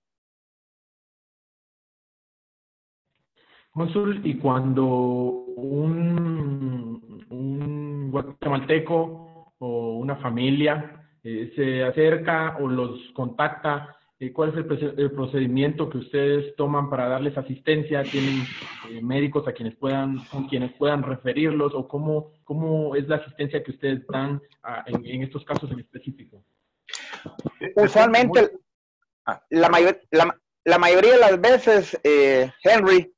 Cónsul, y cuando un, un guatemalteco o una familia eh, se acerca o los contacta, eh, ¿cuál es el, el procedimiento que ustedes toman para darles asistencia? ¿Tienen eh, médicos a quienes puedan, con quienes puedan referirlos? ¿O cómo, cómo es la asistencia que ustedes dan a, en, en estos casos en específico? Usualmente, la, mayor, la, la mayoría de las veces, eh, Henry,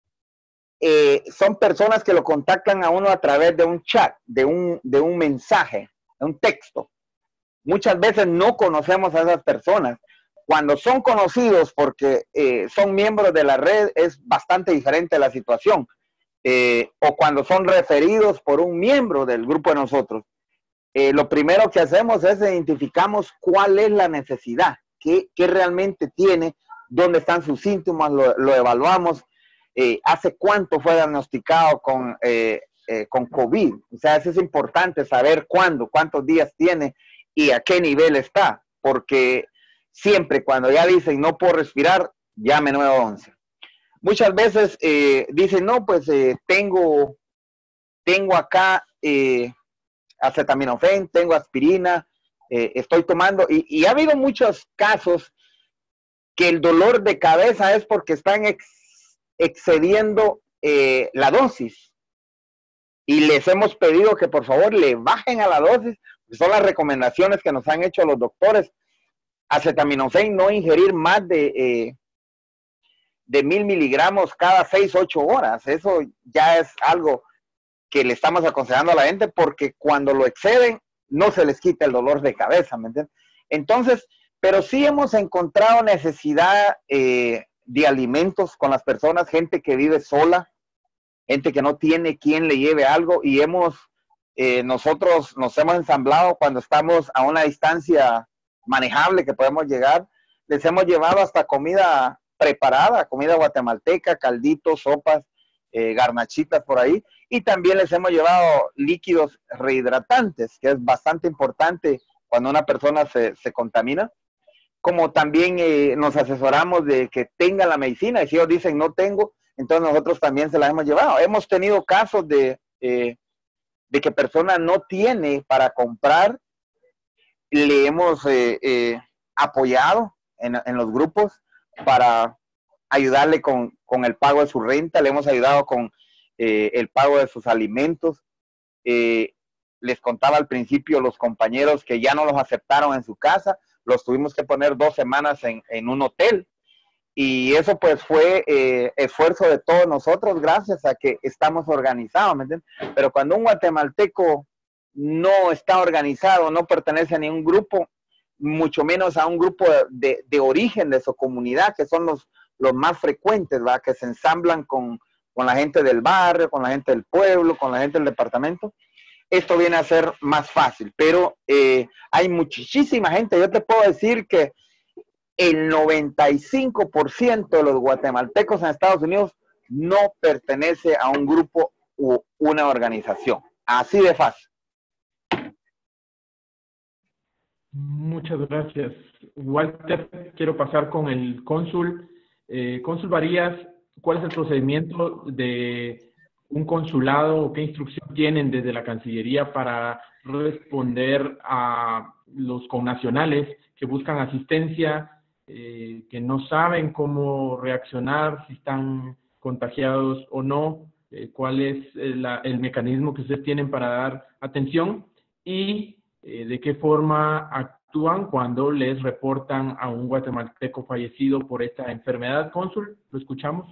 eh, son personas que lo contactan a uno a través de un chat, de un, de un mensaje, de un texto. Muchas veces no conocemos a esas personas. Cuando son conocidos porque eh, son miembros de la red, es bastante diferente la situación. Eh, o cuando son referidos por un miembro del grupo de nosotros. Eh, lo primero que hacemos es identificamos cuál es la necesidad, qué, qué realmente tiene, dónde están sus síntomas, lo, lo evaluamos, eh, hace cuánto fue diagnosticado con, eh, eh, con COVID. O sea, eso es importante saber cuándo, cuántos días tiene y a qué nivel está, porque siempre cuando ya dicen no puedo respirar, llame nueve once. Muchas veces eh, dicen, no, pues eh, tengo, tengo acá eh, acetaminofén, tengo aspirina, eh, estoy tomando, y, y ha habido muchos casos que el dolor de cabeza es porque están ex, excediendo eh, la dosis. Y les hemos pedido que por favor le bajen a la dosis, que son las recomendaciones que nos han hecho los doctores. Acetaminofén, no ingerir más de... Eh, de mil miligramos cada seis, ocho horas. Eso ya es algo que le estamos aconsejando a la gente porque cuando lo exceden no se les quita el dolor de cabeza, ¿me entiendes? Entonces, pero sí hemos encontrado necesidad eh, de alimentos con las personas, gente que vive sola, gente que no tiene quien le lleve algo y hemos, eh, nosotros nos hemos ensamblado cuando estamos a una distancia manejable que podemos llegar, les hemos llevado hasta comida preparada, comida guatemalteca, calditos, sopas, eh, garnachitas por ahí, y también les hemos llevado líquidos rehidratantes, que es bastante importante cuando una persona se, se contamina, como también eh, nos asesoramos de que tenga la medicina, y si ellos dicen no tengo, entonces nosotros también se la hemos llevado. Hemos tenido casos de, eh, de que persona no tiene para comprar, le hemos eh, eh, apoyado en, en los grupos, para ayudarle con, con el pago de su renta, le hemos ayudado con eh, el pago de sus alimentos. Eh, les contaba al principio los compañeros que ya no los aceptaron en su casa, los tuvimos que poner dos semanas en, en un hotel. Y eso pues fue eh, esfuerzo de todos nosotros gracias a que estamos organizados, ¿me entiendes? Pero cuando un guatemalteco no está organizado, no pertenece a ningún grupo, mucho menos a un grupo de, de, de origen de su comunidad, que son los, los más frecuentes, ¿verdad? Que se ensamblan con, con la gente del barrio, con la gente del pueblo, con la gente del departamento. Esto viene a ser más fácil, pero eh, hay muchísima gente. Yo te puedo decir que el noventa y cinco por ciento de los guatemaltecos en Estados Unidos no pertenece a un grupo u una organización. Así de fácil. Muchas gracias, Walter. Quiero pasar con el cónsul. Eh, cónsul Varías, ¿cuál es el procedimiento de un consulado o qué instrucción tienen desde la Cancillería para responder a los connacionales que buscan asistencia, eh, que no saben cómo reaccionar, si están contagiados o no? Eh, ¿Cuál es el, el mecanismo que ustedes tienen para dar atención? Y Eh, de qué forma actúan cuando les reportan a un guatemalteco fallecido por esta enfermedad. Cónsul, ¿lo escuchamos?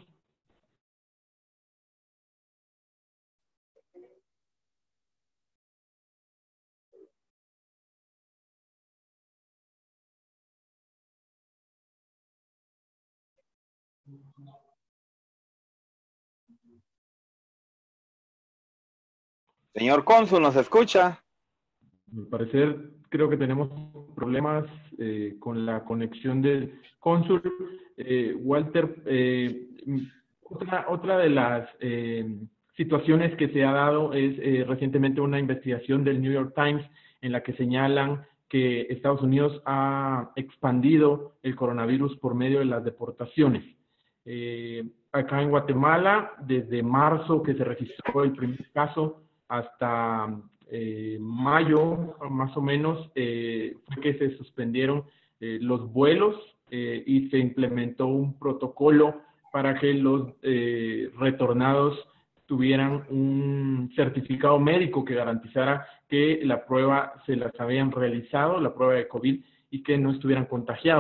Señor cónsul, ¿nos escucha? Al parecer, creo que tenemos problemas eh, con la conexión del cónsul. Eh, Walter, eh, otra, otra de las eh, situaciones que se ha dado es eh, recientemente una investigación del New York Times en la que señalan que Estados Unidos ha expandido el coronavirus por medio de las deportaciones. Eh, acá en Guatemala, desde marzo que se registró el primer caso hasta eh, mayo, más o menos, eh, fue que se suspendieron eh, los vuelos eh, y se implementó un protocolo para que los eh, retornados tuvieran un certificado médico que garantizara que la prueba se las habían realizado, la prueba de COVID, y que no estuvieran contagiados.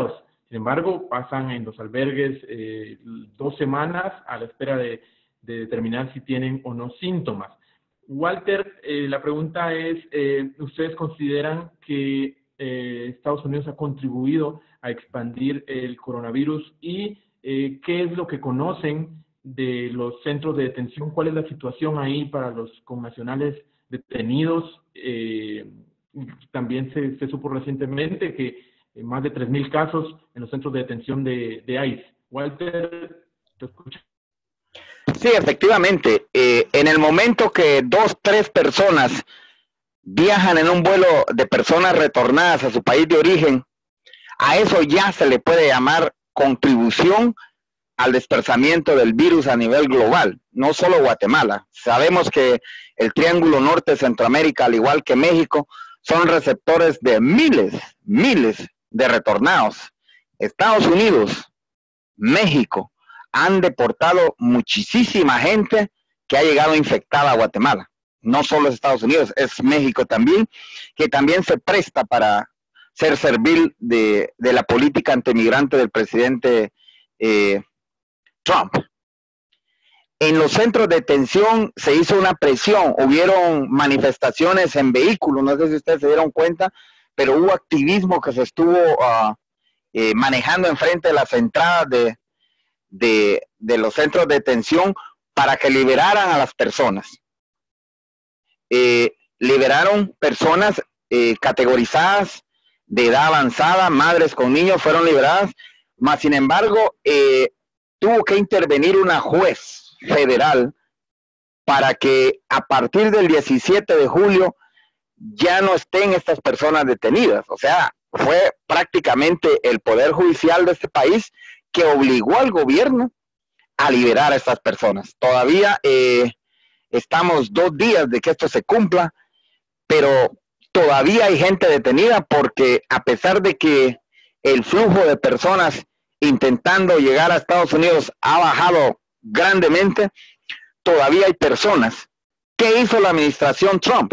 Sin embargo, pasan en los albergues eh, dos semanas a la espera de, de determinar si tienen o no síntomas. Walter, eh, la pregunta es, eh, ¿ustedes consideran que eh, Estados Unidos ha contribuido a expandir el coronavirus? ¿Y eh, qué es lo que conocen de los centros de detención? ¿Cuál es la situación ahí para los connacionales detenidos? Eh, también se, se supo recientemente que más de tres mil casos en los centros de detención de, de ICE. Walter, te escucho. Sí, efectivamente. Eh, en el momento que dos, tres personas viajan en un vuelo de personas retornadas a su país de origen, a eso ya se le puede llamar contribución al desplazamiento del virus a nivel global, no solo Guatemala. Sabemos que el Triángulo Norte de Centroamérica, al igual que México, son receptores de miles, miles de retornados. Estados Unidos, México, han deportado muchísima gente que ha llegado infectada a Guatemala. No solo es Estados Unidos, es México también, que también se presta para ser servil de, de la política antimigrante del presidente eh, Trump. En los centros de detención se hizo una presión, hubieron manifestaciones en vehículos, no sé si ustedes se dieron cuenta, pero hubo activismo que se estuvo uh, eh, manejando enfrente de las entradas de, de, de los centros de detención para que liberaran a las personas. Eh, liberaron personas eh, categorizadas de edad avanzada, madres con niños fueron liberadas, mas sin embargo eh, tuvo que intervenir una juez federal para que a partir del diecisiete de julio ya no estén estas personas detenidas. O sea, fue prácticamente el Poder Judicial de este país que obligó al gobierno a liberar a estas personas. Todavía eh, estamos dos días de que esto se cumpla, pero todavía hay gente detenida porque a pesar de que el flujo de personas intentando llegar a Estados Unidos ha bajado grandemente, todavía hay personas. ¿Qué hizo la administración Trump?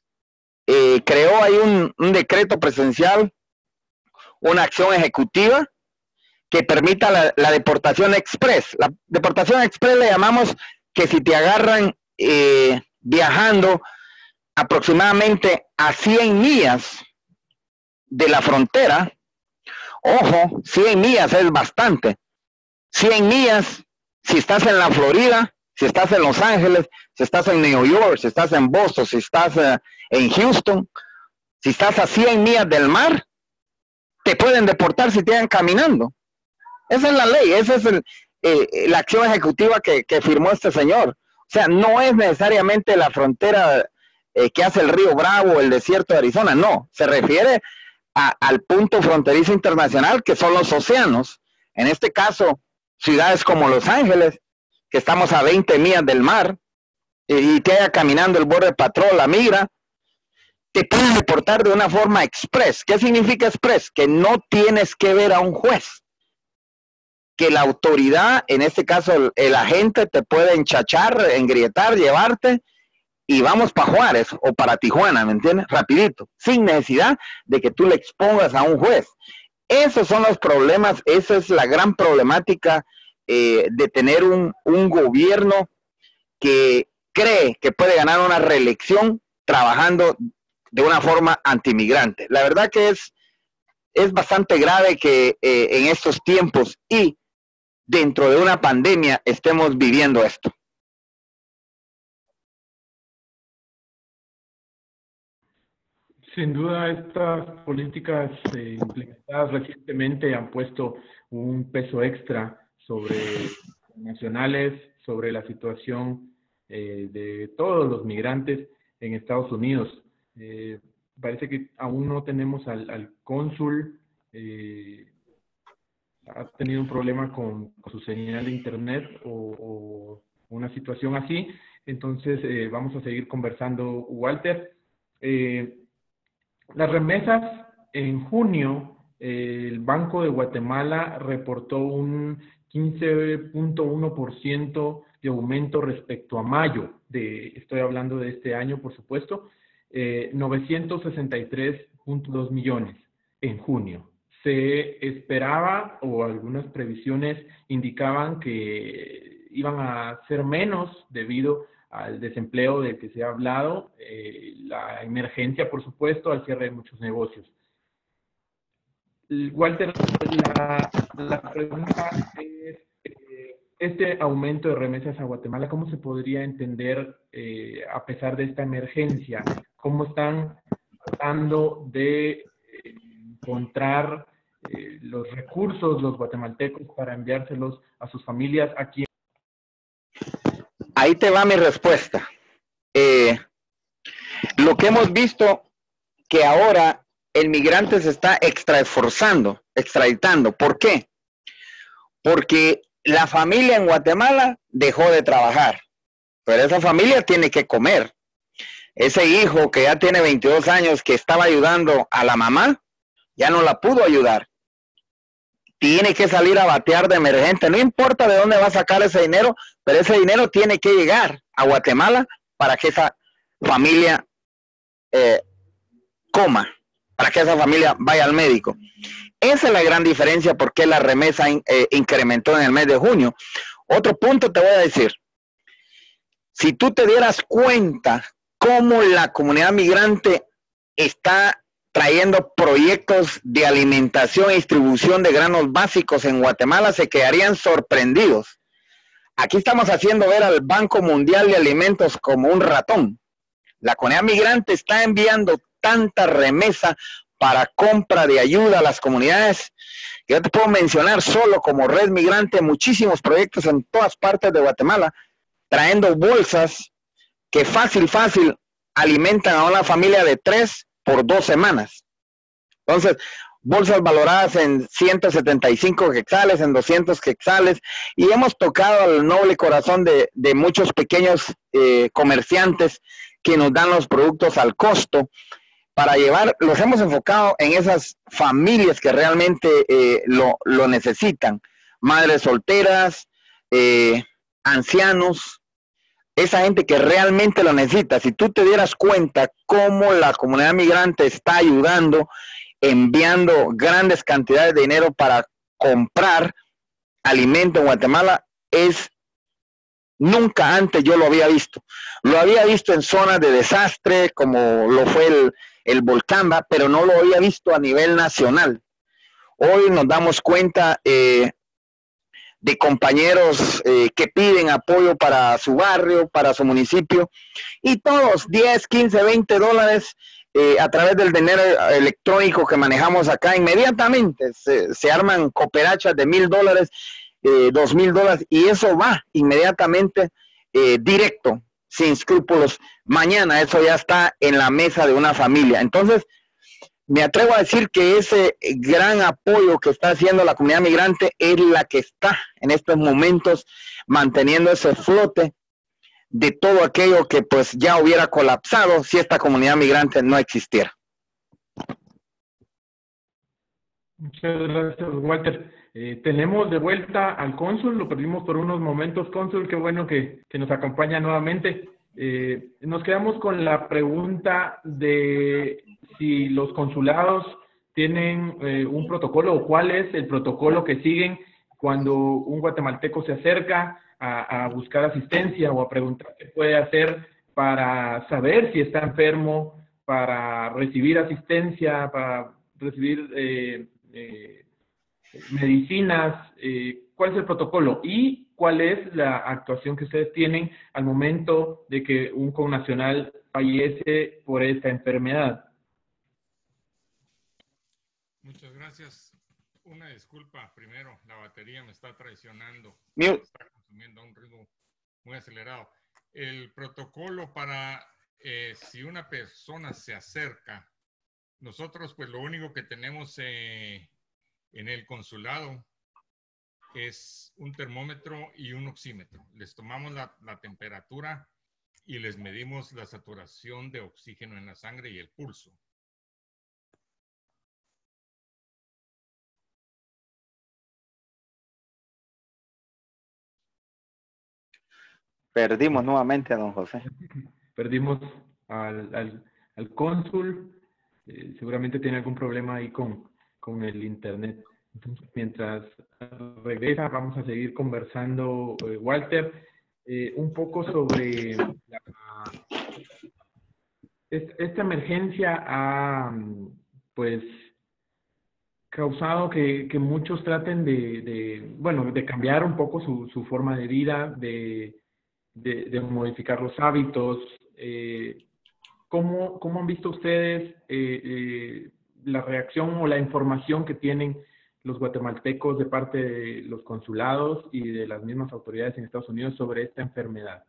Eh, creó ahí un, un decreto presidencial, una acción ejecutiva que permita la, la deportación express. La deportación express le llamamos que si te agarran eh, viajando aproximadamente a cien millas de la frontera, ojo, cien millas es bastante, cien millas si estás en la Florida, si estás en Los Ángeles, si estás en New York, si estás en Boston, si estás uh, en Houston, si estás a cien millas del mar, te pueden deportar si te van caminando. Esa es la ley, esa es el, eh, la acción ejecutiva que, que firmó este señor. O sea, no es necesariamente la frontera eh, que hace el río Bravo o el desierto de Arizona, no, se refiere a, al punto fronterizo internacional que son los océanos. En este caso, ciudades como Los Ángeles, que estamos a veinte millas del mar, eh, y te haya caminando el borde patrón, la migra, te pueden deportar de una forma express. ¿Qué significa express? Que no tienes que ver a un juez. Que la autoridad, en este caso el, el agente, te puede enchachar, engrietar, llevarte y vamos para Juárez o para Tijuana, ¿me entiendes? Rapidito, sin necesidad de que tú le expongas a un juez. Esos son los problemas, esa es la gran problemática eh, de tener un, un gobierno que cree que puede ganar una reelección trabajando de una forma antimigrante. La verdad que es, es bastante grave que eh, en estos tiempos y dentro de una pandemia estemos viviendo esto. Sin duda, estas políticas eh, implementadas recientemente han puesto un peso extra sobre nacionales, sobre la situación eh, de todos los migrantes en Estados Unidos. Eh, parece que aún no tenemos al, al cónsul, eh, ha tenido un problema con, con su señal de internet o, o una situación así. Entonces, eh, vamos a seguir conversando, Walter. Eh, las remesas en junio, eh, el Banco de Guatemala reportó un quince punto uno por ciento de aumento respecto a mayo, de, estoy hablando de este año, por supuesto, eh, novecientos sesenta y tres punto dos millones en junio. se esperaba o algunas previsiones indicaban que iban a ser menos debido al desempleo del que se ha hablado, eh, la emergencia, por supuesto, al cierre de muchos negocios. Walter, la, la pregunta es, eh, este aumento de remesas a Guatemala, ¿cómo se podría entender eh, a pesar de esta emergencia? ¿Cómo están tratando de eh, encontrar eh, los recursos los guatemaltecos para enviárselos a sus familias aquí? Ahí te va mi respuesta. Eh, lo que hemos visto que ahora el migrante se está extraesforzando, extraditando. ¿Por qué? Porque la familia en Guatemala dejó de trabajar, pero esa familia tiene que comer. Ese hijo que ya tiene veintidós años, que estaba ayudando a la mamá, ya no la pudo ayudar. Tiene que salir a batear de emergente. No importa de dónde va a sacar ese dinero, pero ese dinero tiene que llegar a Guatemala para que esa familia eh, coma, para que esa familia vaya al médico. Esa es la gran diferencia por qué la remesa in, eh, incrementó en el mes de junio. Otro punto te voy a decir. Si tú te dieras cuenta cómo la comunidad migrante está trayendo proyectos de alimentación y distribución de granos básicos en Guatemala, se quedarían sorprendidos. Aquí estamos haciendo ver al Banco Mundial de Alimentos como un ratón. La comunidad migrante está enviando tanta remesa para compra de ayuda a las comunidades, que yo te puedo mencionar solo como Red Migrante muchísimos proyectos en todas partes de Guatemala, trayendo bolsas que fácil, fácil alimentan a una familia de tres por dos semanas. Entonces, bolsas valoradas en ciento setenta y cinco quetzales, en doscientos quetzales, y hemos tocado el noble corazón de, de muchos pequeños eh, comerciantes que nos dan los productos al costo para llevar. Los hemos enfocado en esas familias que realmente eh, lo, lo necesitan, madres solteras, eh, ancianos, esa gente que realmente lo necesita. Si tú te dieras cuenta cómo la comunidad migrante está ayudando, enviando grandes cantidades de dinero para comprar alimento en Guatemala, es nunca antes yo lo había visto. Lo había visto en zonas de desastre, como lo fue el, el volcán, pero no lo había visto a nivel nacional. Hoy nos damos cuenta eh, de compañeros eh, que piden apoyo para su barrio, para su municipio, y todos diez, quince, veinte dólares eh, a través del dinero electrónico que manejamos acá, inmediatamente se, se arman cooperachas de mil dólares, eh, dos mil dólares, y eso va inmediatamente eh, directo, sin escrúpulos. Mañana eso ya está en la mesa de una familia. Entonces, me atrevo a decir que ese gran apoyo que está haciendo la comunidad migrante es la que está en estos momentos manteniendo ese flote de todo aquello que pues ya hubiera colapsado si esta comunidad migrante no existiera. Muchas gracias, Walter. Eh, tenemos de vuelta al cónsul, lo perdimos por unos momentos, cónsul, qué bueno que, que nos acompaña nuevamente. Eh, nos quedamos con la pregunta de si los consulados tienen eh, un protocolo o cuál es el protocolo que siguen cuando un guatemalteco se acerca a, a buscar asistencia o a preguntar qué puede hacer para saber si está enfermo, para recibir asistencia, para recibir eh, eh, medicinas, eh, cuál es el protocolo y cuál es la actuación que ustedes tienen al momento de que un connacional fallece por esta enfermedad. Muchas gracias. Una disculpa, primero, la batería me está traicionando. Mute. Está consumiendo a un ritmo muy acelerado. El protocolo para eh, si una persona se acerca, nosotros pues lo único que tenemos eh, en el consulado es un termómetro y un oxímetro. Les tomamos la, la temperatura y les medimos la saturación de oxígeno en la sangre y el pulso. Perdimos nuevamente a don José. Perdimos al, al, al cónsul, eh, seguramente tiene algún problema ahí con, con el Internet. Entonces, mientras regresa, vamos a seguir conversando, eh, Walter, eh, un poco sobre la, esta emergencia ha, pues, causado que, que muchos traten de, de, bueno, de cambiar un poco su, su forma de vida, de, de, de modificar los hábitos. Eh, ¿cómo, ¿Cómo han visto ustedes eh, eh, la reacción o la información que tienen los guatemaltecos de parte de los consulados y de las mismas autoridades en Estados Unidos sobre esta enfermedad?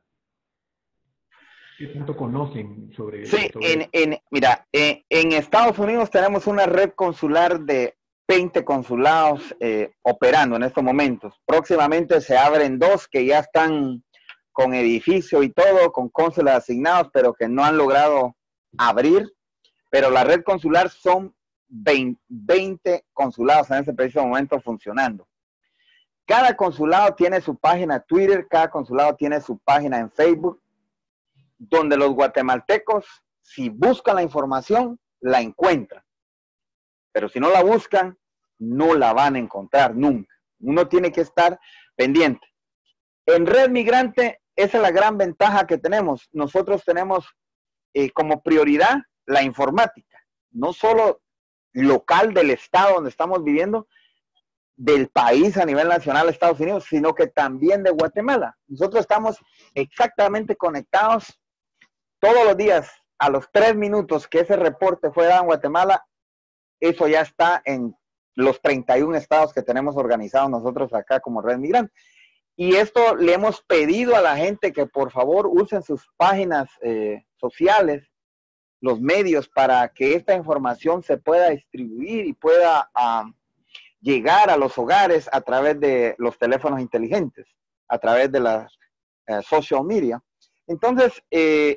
¿Qué tanto conocen sobre, Sí, sobre en, en, mira, en, en Estados Unidos tenemos una red consular de veinte consulados eh, operando en estos momentos. Próximamente se abren dos que ya están con edificio y todo, con cónsules asignados, pero que no han logrado abrir. Pero la red consular son veinte consulados en ese preciso momento funcionando. Cada consulado tiene su página Twitter, cada consulado tiene su página en Facebook, donde los guatemaltecos, si buscan la información, la encuentran. Pero si no la buscan, no la van a encontrar nunca. Uno tiene que estar pendiente. En Red Migrante, esa es la gran ventaja que tenemos. Nosotros tenemos eh, como prioridad la informática, no solo local del estado donde estamos viviendo, del país a nivel nacional, Estados Unidos, sino que también de Guatemala. Nosotros estamos exactamente conectados todos los días, a los tres minutos que ese reporte fue dado en Guatemala, eso ya está en los treinta y un estados que tenemos organizados nosotros acá como Red Migrante. Y esto le hemos pedido a la gente que por favor usen sus páginas eh, sociales, los medios, para que esta información se pueda distribuir y pueda uh, llegar a los hogares a través de los teléfonos inteligentes, a través de las uh, social media. Entonces, eh,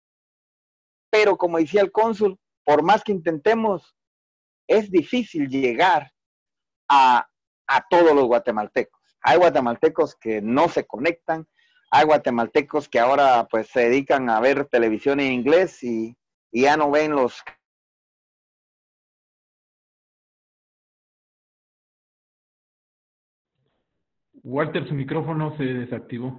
pero como decía el cónsul, por más que intentemos, es difícil llegar a, a todos los guatemaltecos. Hay guatemaltecos que no se conectan, hay guatemaltecos que ahora pues se dedican a ver televisión en inglés y, y ya no ven los... Walter, su micrófono se desactivó.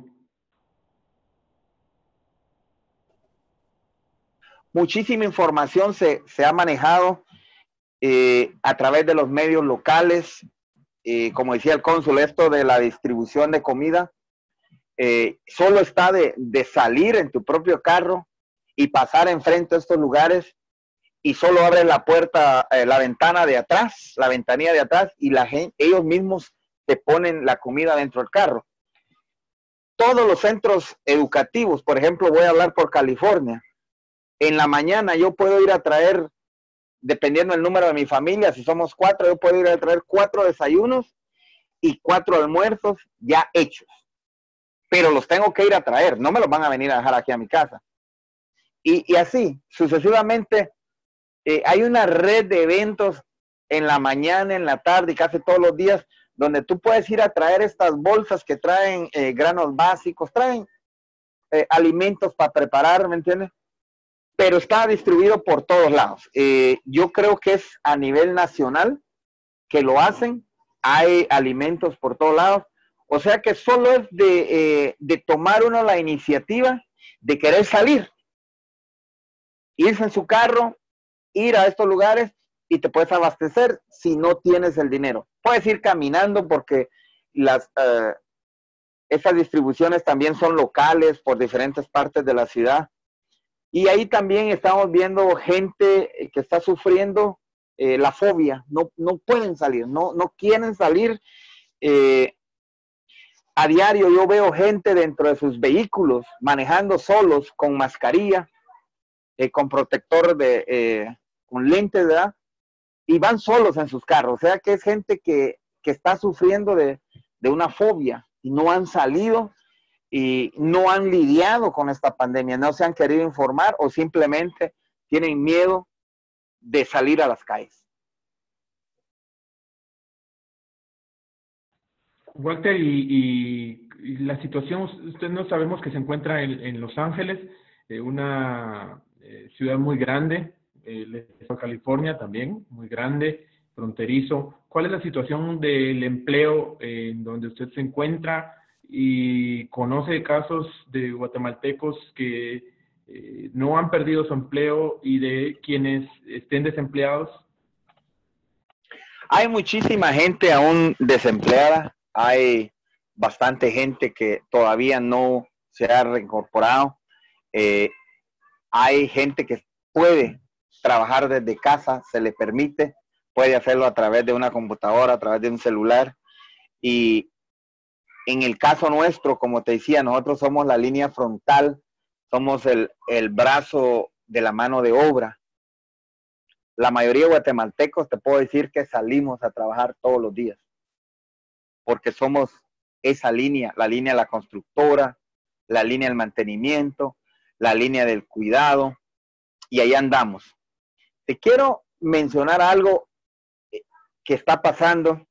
Muchísima información se, se ha manejado eh, a través de los medios locales. Eh, como decía el cónsul, esto de la distribución de comida, eh, solo está de, de salir en tu propio carro y pasar enfrente a estos lugares y solo abres la puerta, eh, la ventana de atrás, la ventanilla de atrás y la gente, ellos mismos te ponen la comida dentro del carro. Todos los centros educativos, por ejemplo, voy a hablar por California, en la mañana yo puedo ir a traer, dependiendo del número de mi familia, si somos cuatro, yo puedo ir a traer cuatro desayunos y cuatro almuerzos ya hechos. Pero los tengo que ir a traer, no me los van a venir a dejar aquí a mi casa. Y, y así, sucesivamente, eh, hay una red de eventos en la mañana, en la tarde y casi todos los días, donde tú puedes ir a traer estas bolsas que traen eh, granos básicos, traen eh, alimentos para preparar, ¿me entiendes? Pero está distribuido por todos lados. Eh, yo creo que es a nivel nacional que lo hacen. Hay alimentos por todos lados. O sea que solo es de, eh, de tomar uno la iniciativa de querer salir. Irse en su carro, ir a estos lugares y te puedes abastecer si no tienes el dinero. Puedes ir caminando porque las, uh, esas distribuciones también son locales por diferentes partes de la ciudad. Y ahí también estamos viendo gente que está sufriendo eh, la fobia. No, no pueden salir, no, no quieren salir. Eh, a diario yo veo gente dentro de sus vehículos manejando solos con mascarilla, eh, con protector, de, eh, con lentes, ¿verdad? Y van solos en sus carros. O sea que es gente que, que está sufriendo de, de una fobia y no han salido. Y no han lidiado con esta pandemia, no se han querido informar o simplemente tienen miedo de salir a las calles. Walter, y, y, y la situación, usted no sabemos que se encuentra en, en Los Ángeles, eh, una eh, ciudad muy grande, eh, California también, muy grande, fronterizo. ¿Cuál es la situación del empleo eh, en donde usted se encuentra y conoce casos de guatemaltecos que eh, no han perdido su empleo y de quienes estén desempleados? Hay muchísima gente aún desempleada, hay bastante gente que todavía no se ha reincorporado, eh, hay gente que puede trabajar desde casa, se le permite, puede hacerlo a través de una computadora, a través de un celular, y en el caso nuestro, como te decía, nosotros somos la línea frontal, somos el, el brazo de la mano de obra. La mayoría de guatemaltecos te puedo decir que salimos a trabajar todos los días, porque somos esa línea, la línea de la constructora, la línea del mantenimiento, la línea del cuidado, y ahí andamos. Te quiero mencionar algo que está pasando,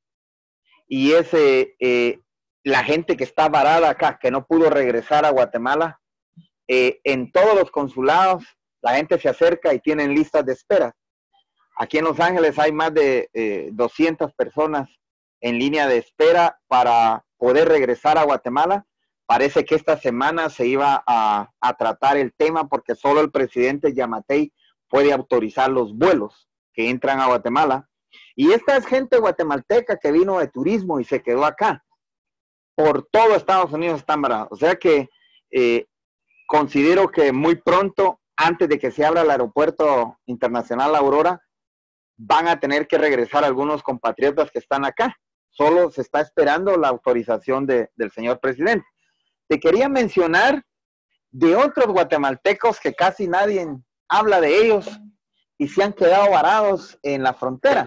y es eh, eh, la gente que está varada acá, que no pudo regresar a Guatemala. Eh, en todos los consulados, la gente se acerca y tienen listas de espera. Aquí en Los Ángeles hay más de eh, doscientas personas en línea de espera para poder regresar a Guatemala. Parece que esta semana se iba a, a tratar el tema porque solo el presidente Yamatei puede autorizar los vuelos que entran a Guatemala. Y esta es gente guatemalteca que vino de turismo y se quedó acá. Por todo Estados Unidos están varados. O sea que eh, considero que muy pronto, antes de que se abra el aeropuerto internacional Aurora, van a tener que regresar algunos compatriotas que están acá. Solo se está esperando la autorización de, del señor presidente. Te quería mencionar de otros guatemaltecos que casi nadie habla de ellos y se han quedado varados en la frontera.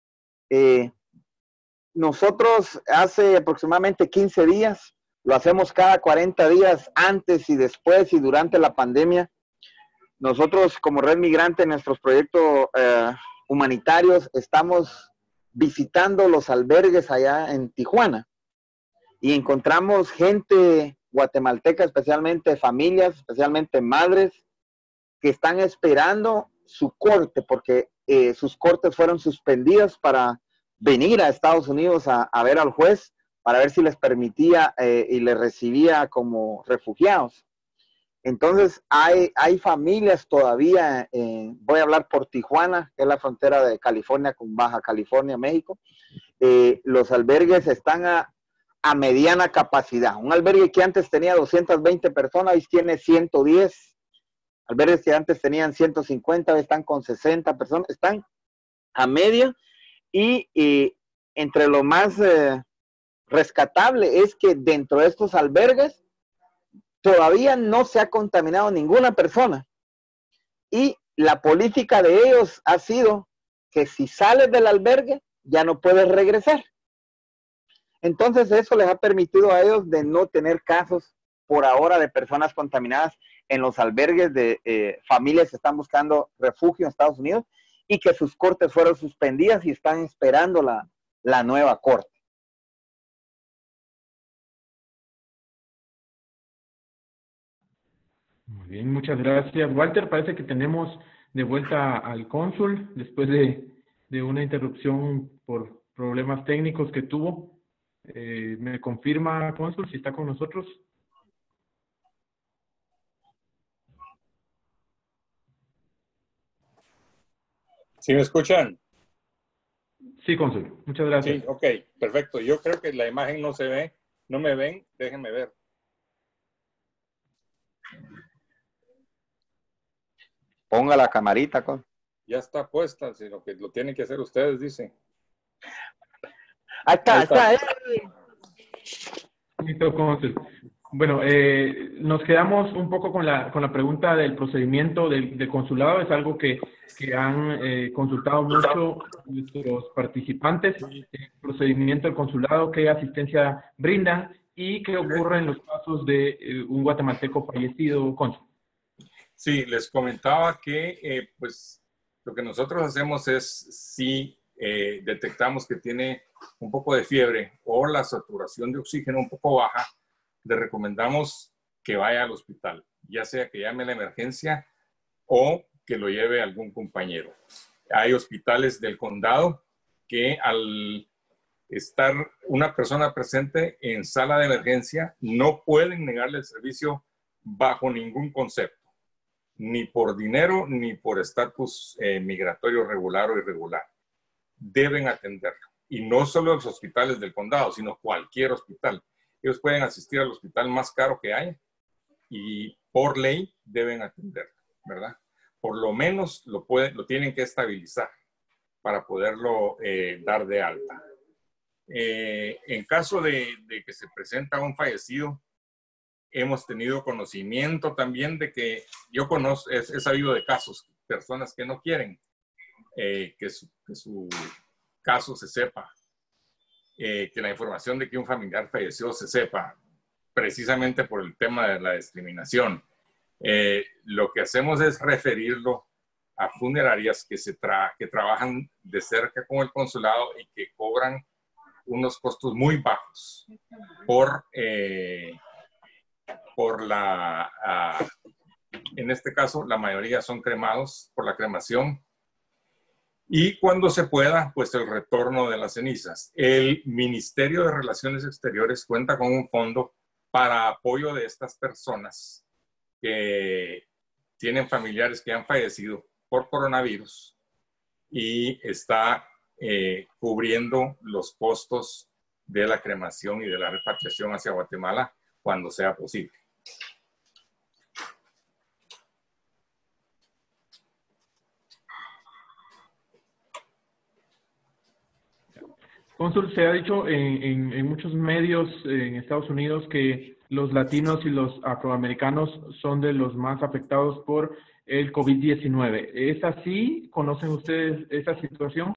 Eh, nosotros hace aproximadamente quince días, lo hacemos cada cuarenta días, antes y después y durante la pandemia. Nosotros como Red Migrante en nuestros proyectos eh, humanitarios estamos visitando los albergues allá en Tijuana y encontramos gente guatemalteca, especialmente familias, especialmente madres, que están esperando su corte porque eh, sus cortes fueron suspendidas para venir a Estados Unidos a, a ver al juez para ver si les permitía eh, y les recibía como refugiados. Entonces hay, hay familias todavía, eh, voy a hablar por Tijuana, que es la frontera de California con Baja California, México. Eh, los albergues están a, a mediana capacidad. Un albergue que antes tenía doscientas veinte personas, hoy tiene ciento diez. Albergues que antes tenían ciento cincuenta, hoy están con sesenta personas. Están a media y, y entre lo más eh, rescatable es que dentro de estos albergues todavía no se ha contaminado ninguna persona. Y la política de ellos ha sido que si sales del albergue, ya no puedes regresar. Entonces eso les ha permitido a ellos de no tener casos por ahora de personas contaminadas en los albergues de eh, familias que están buscando refugio en Estados Unidos y que sus cortes fueron suspendidas y están esperando la, la nueva corte. Muy bien, muchas gracias. Walter, parece que tenemos de vuelta al cónsul después de, de una interrupción por problemas técnicos que tuvo. Eh, ¿Me confirma, cónsul, si está con nosotros? ¿Sí me escuchan? Sí, cónsul. Muchas gracias. Sí, ok, perfecto. Yo creo que la imagen no se ve. ¿No me ven? Déjenme ver. Ponga la camarita, con. Ya está puesta, sino que lo tienen que hacer ustedes, dicen. Ahí está, ahí está. está. Listo, cónsul. Bueno, eh, nos quedamos un poco con la, con la pregunta del procedimiento del, del consulado. Es algo que, que han eh, consultado mucho nuestros participantes. El procedimiento del consulado, qué asistencia brinda y qué ocurre en los casos de eh, un guatemalteco fallecido, cónsul. Sí, les comentaba que eh, pues lo que nosotros hacemos es si eh, detectamos que tiene un poco de fiebre o la saturación de oxígeno un poco baja, le recomendamos que vaya al hospital, ya sea que llame a la emergencia o que lo lleve a algún compañero. Hay hospitales del condado que al estar una persona presente en sala de emergencia, no pueden negarle el servicio bajo ningún concepto, ni por dinero, ni por estatus eh, migratorio regular o irregular. Deben atenderlo. Y no solo los hospitales del condado, sino cualquier hospital. Ellos pueden asistir al hospital más caro que haya y por ley deben atenderlo, ¿verdad? Por lo menos lo, pueden, lo tienen que estabilizar para poderlo eh, dar de alta. Eh, en caso de, de que se presenta un fallecido, hemos tenido conocimiento también de que yo conozco, he, he sabido de casos, personas que no quieren eh, que, su, que su caso se sepa, eh, que la información de que un familiar falleció se sepa, precisamente por el tema de la discriminación. Eh, lo que hacemos es referirlo a funerarias que, se tra que trabajan de cerca con el consulado y que cobran unos costos muy bajos por, eh, por la, uh, en este caso, la mayoría son cremados por la cremación. Y cuando se pueda, pues el retorno de las cenizas. El Ministerio de Relaciones Exteriores cuenta con un fondo para apoyo de estas personas que tienen familiares que han fallecido por coronavirus y está eh, cubriendo los costos de la cremación y de la repatriación hacia Guatemala cuando sea posible. Cónsul, se ha dicho en, en, en muchos medios en Estados Unidos que los latinos y los afroamericanos son de los más afectados por el COVID diecinueve. ¿Es así? ¿Conocen ustedes esa situación?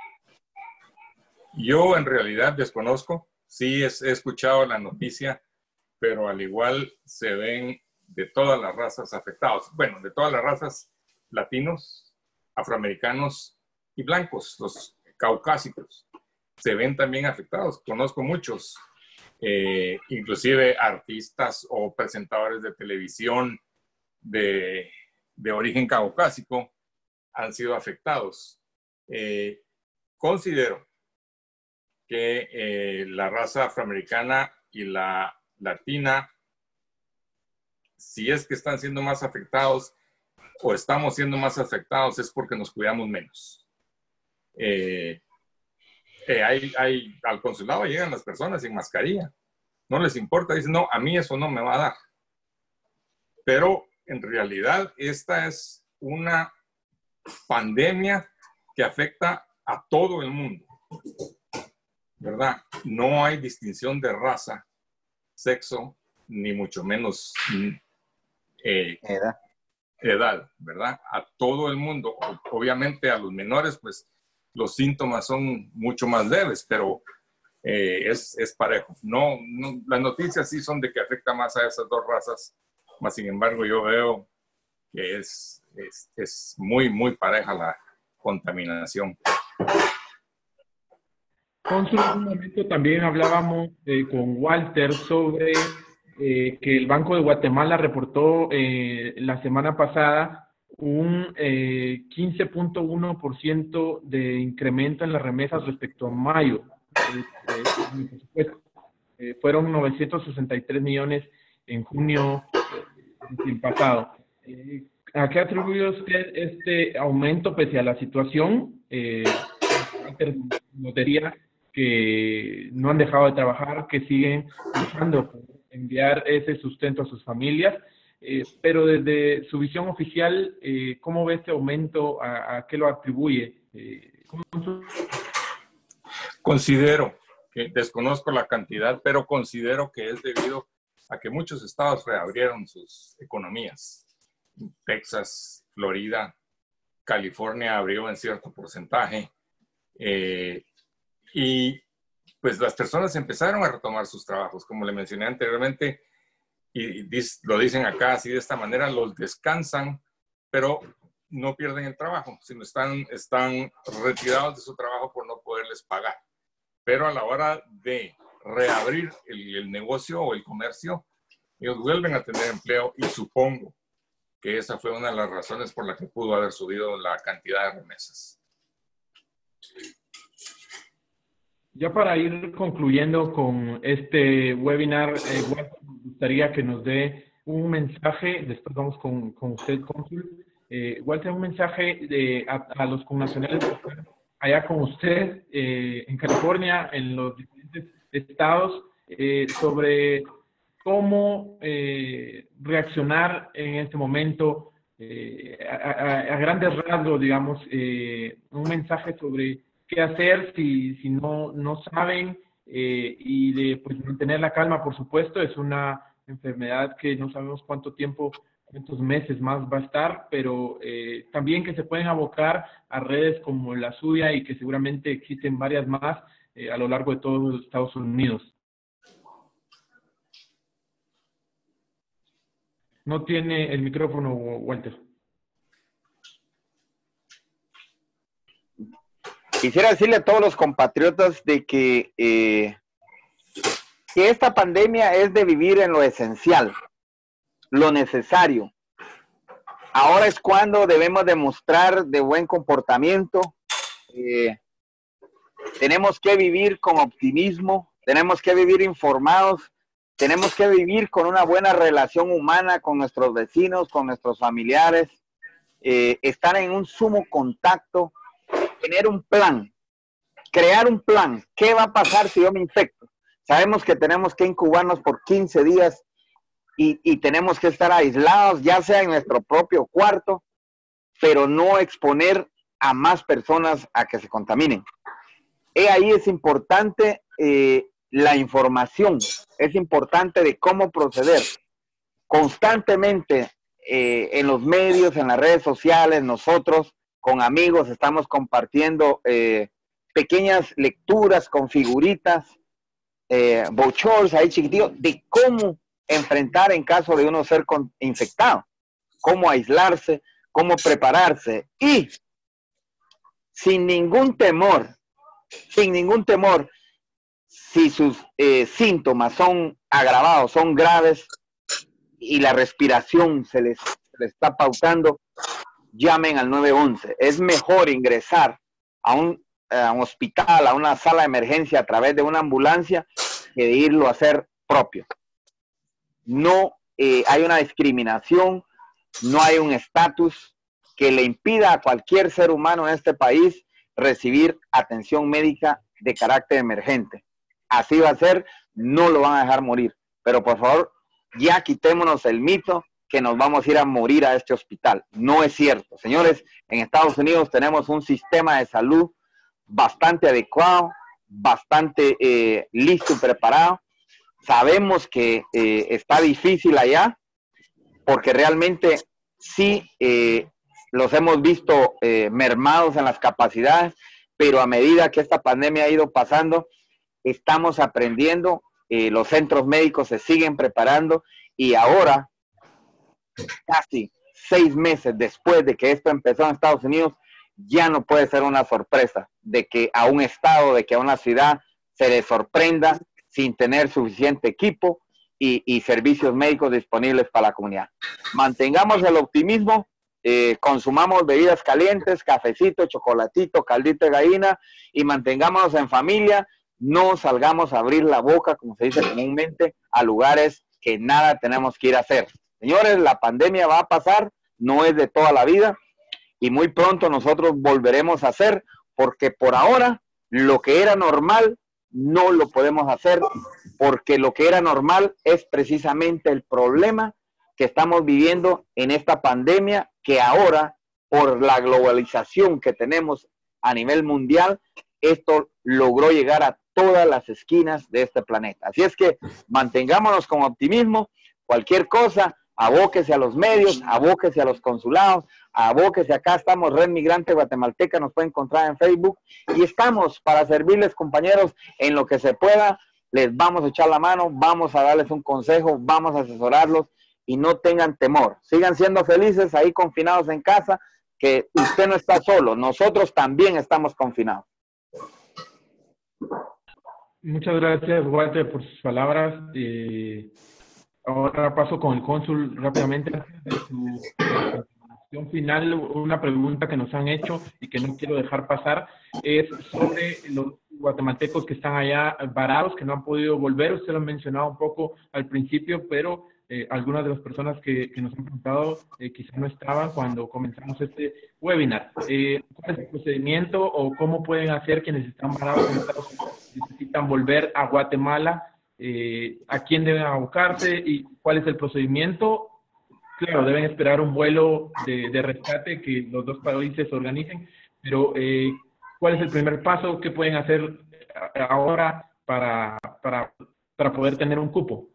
Yo en realidad desconozco. Sí he escuchado la noticia, pero al igual se ven de todas las razas afectados. Bueno, de todas las razas, latinos, afroamericanos y blancos, los caucásicos, se ven también afectados. Conozco muchos, eh, inclusive artistas o presentadores de televisión de, de origen caucásico han sido afectados. Eh, considero que eh, la raza afroamericana y la latina, si es que están siendo más afectados o estamos siendo más afectados, es porque nos cuidamos menos. Eh, eh, hay, hay, al consulado llegan las personas sin mascarilla. No les importa, dicen, no, a mí eso no me va a dar. Pero en realidad esta es una pandemia que afecta a todo el mundo, ¿verdad? No hay distinción de raza, sexo, ni mucho menos eh, edad. edad, ¿verdad? A todo el mundo. Obviamente a los menores, pues los síntomas son mucho más leves, pero eh, es, es parejo. No, no, las noticias sí son de que afecta más a esas dos razas, más sin embargo yo veo que es, es, es muy, muy pareja la contaminación. Cónsul, en un momento también hablábamos eh, con Walter sobre eh, que el Banco de Guatemala reportó eh, la semana pasada un eh, quince punto uno por ciento de incremento en las remesas respecto a mayo. Eh, eh, eh, fueron novecientos sesenta y tres millones en junio del pasado. Eh, ¿A qué atribuye usted este aumento pese a la situación? Eh, notaría que no han dejado de trabajar, que siguen luchando por enviar ese sustento a sus familias, eh, pero desde su visión oficial, eh, ¿cómo ve este aumento? ¿A, a qué lo atribuye? Eh, ¿cómo... Considero que, desconozco la cantidad, pero considero que es debido a que muchos estados reabrieron sus economías. Texas, Florida, California abrió en cierto porcentaje, eh, y pues las personas empezaron a retomar sus trabajos, como le mencioné anteriormente, y dis, lo dicen acá así de esta manera, los descansan, pero no pierden el trabajo, sino están, están retirados de su trabajo por no poderles pagar. Pero a la hora de reabrir el, el negocio o el comercio, ellos vuelven a tener empleo y supongo que esa fue una de las razones por la que pudo haber subido la cantidad de remesas. Ya para ir concluyendo con este webinar, eh, Walter, me gustaría que nos dé un mensaje, después vamos con, con usted, cónsul, eh, Walter, un mensaje de, a, a los connacionales que están allá con usted eh, en California, en los diferentes estados, eh, sobre cómo eh, reaccionar en este momento, eh, a, a, a grandes rasgos, digamos, eh, un mensaje sobre qué hacer si, si no, no saben, eh, y de pues, mantener la calma, por supuesto. Es una enfermedad que no sabemos cuánto tiempo, cuántos meses más va a estar, pero eh, también que se pueden abocar a redes como la suya y que seguramente existen varias más eh, a lo largo de todos los Estados Unidos. No tiene el micrófono, Walter. Quisiera decirle a todos los compatriotas de que, eh, que esta pandemia es de vivir en lo esencial, lo necesario. Ahora es cuando debemos demostrar de buen comportamiento. Eh, tenemos que vivir con optimismo, tenemos que vivir informados, tenemos que vivir con una buena relación humana con nuestros vecinos, con nuestros familiares, eh, estar en un sumo contacto, tener un plan, crear un plan. ¿Qué va a pasar si yo me infecto? Sabemos que tenemos que incubarnos por quince días y, y tenemos que estar aislados, ya sea en nuestro propio cuarto, pero no exponer a más personas a que se contaminen. He ahí es importante eh, la información, es importante de cómo proceder. Constantemente eh, en los medios, en las redes sociales, nosotros con amigos estamos compartiendo eh, pequeñas lecturas con figuritas, eh, brochures ahí chiquititos, de cómo enfrentar en caso de uno ser con, infectado, cómo aislarse, cómo prepararse y sin ningún temor, sin ningún temor, si sus eh, síntomas son agravados, son graves y la respiración se les, se les está pautando, llamen al nueve once. Es mejor ingresar a un, a un hospital, a una sala de emergencia a través de una ambulancia que de irlo a hacer propio. No eh, hay una discriminación, no hay un estatus que le impida a cualquier ser humano en este país recibir atención médica de carácter emergente. Así va a ser, no lo van a dejar morir. Pero por favor, ya quitémonos el mito que nos vamos a ir a morir a este hospital. No es cierto. Señores, en Estados Unidos tenemos un sistema de salud bastante adecuado, bastante eh, listo y preparado. Sabemos que eh, está difícil allá, porque realmente sí eh, los hemos visto eh, mermados en las capacidades, pero a medida que esta pandemia ha ido pasando, estamos aprendiendo, eh, los centros médicos se siguen preparando y ahora, casi seis meses después de que esto empezó en Estados Unidos, ya no puede ser una sorpresa de que a un estado, de que a una ciudad se le sorprenda sin tener suficiente equipo y, y servicios médicos disponibles para la comunidad. Mantengamos el optimismo, eh, consumamos bebidas calientes, cafecito, chocolatito, caldito de gallina y mantengámonos en familia. No salgamos a abrir la boca, como se dice comúnmente, a lugares que nada tenemos que ir a hacer. Señores, la pandemia va a pasar, no es de toda la vida y muy pronto nosotros volveremos a hacer, porque por ahora lo que era normal no lo podemos hacer, porque lo que era normal es precisamente el problema que estamos viviendo en esta pandemia, que ahora, por la globalización que tenemos a nivel mundial, esto logró llegar a todas las esquinas de este planeta. Así es que mantengámonos con optimismo. Cualquier cosa, abóquese a los medios, abóquese a los consulados, abóquese. Acá estamos, Red Migrante Guatemalteca, nos puede encontrar en Facebook y estamos para servirles, compañeros, en lo que se pueda. Les vamos a echar la mano, vamos a darles un consejo, vamos a asesorarlos y no tengan temor. Sigan siendo felices ahí confinados en casa, que usted no está solo, nosotros también estamos confinados. Muchas gracias, Walter, por sus palabras. Eh, ahora paso con el cónsul rápidamente antes de su cuestión final, una pregunta que nos han hecho y que no quiero dejar pasar es sobre los guatemaltecos que están allá varados, que no han podido volver. Usted lo ha mencionado un poco al principio, pero eh, algunas de las personas que, que nos han preguntado eh, quizás no estaban cuando comenzamos este webinar. Eh, ¿Cuál es el procedimiento o cómo pueden hacer quienes están varados en Estados Unidos, necesitan volver a Guatemala? Eh, ¿A quién deben abocarse y cuál es el procedimiento? Claro, deben esperar un vuelo de, de rescate que los dos países organicen, pero eh, ¿cuál es el primer paso que pueden hacer ahora para, para, para poder tener un cupo?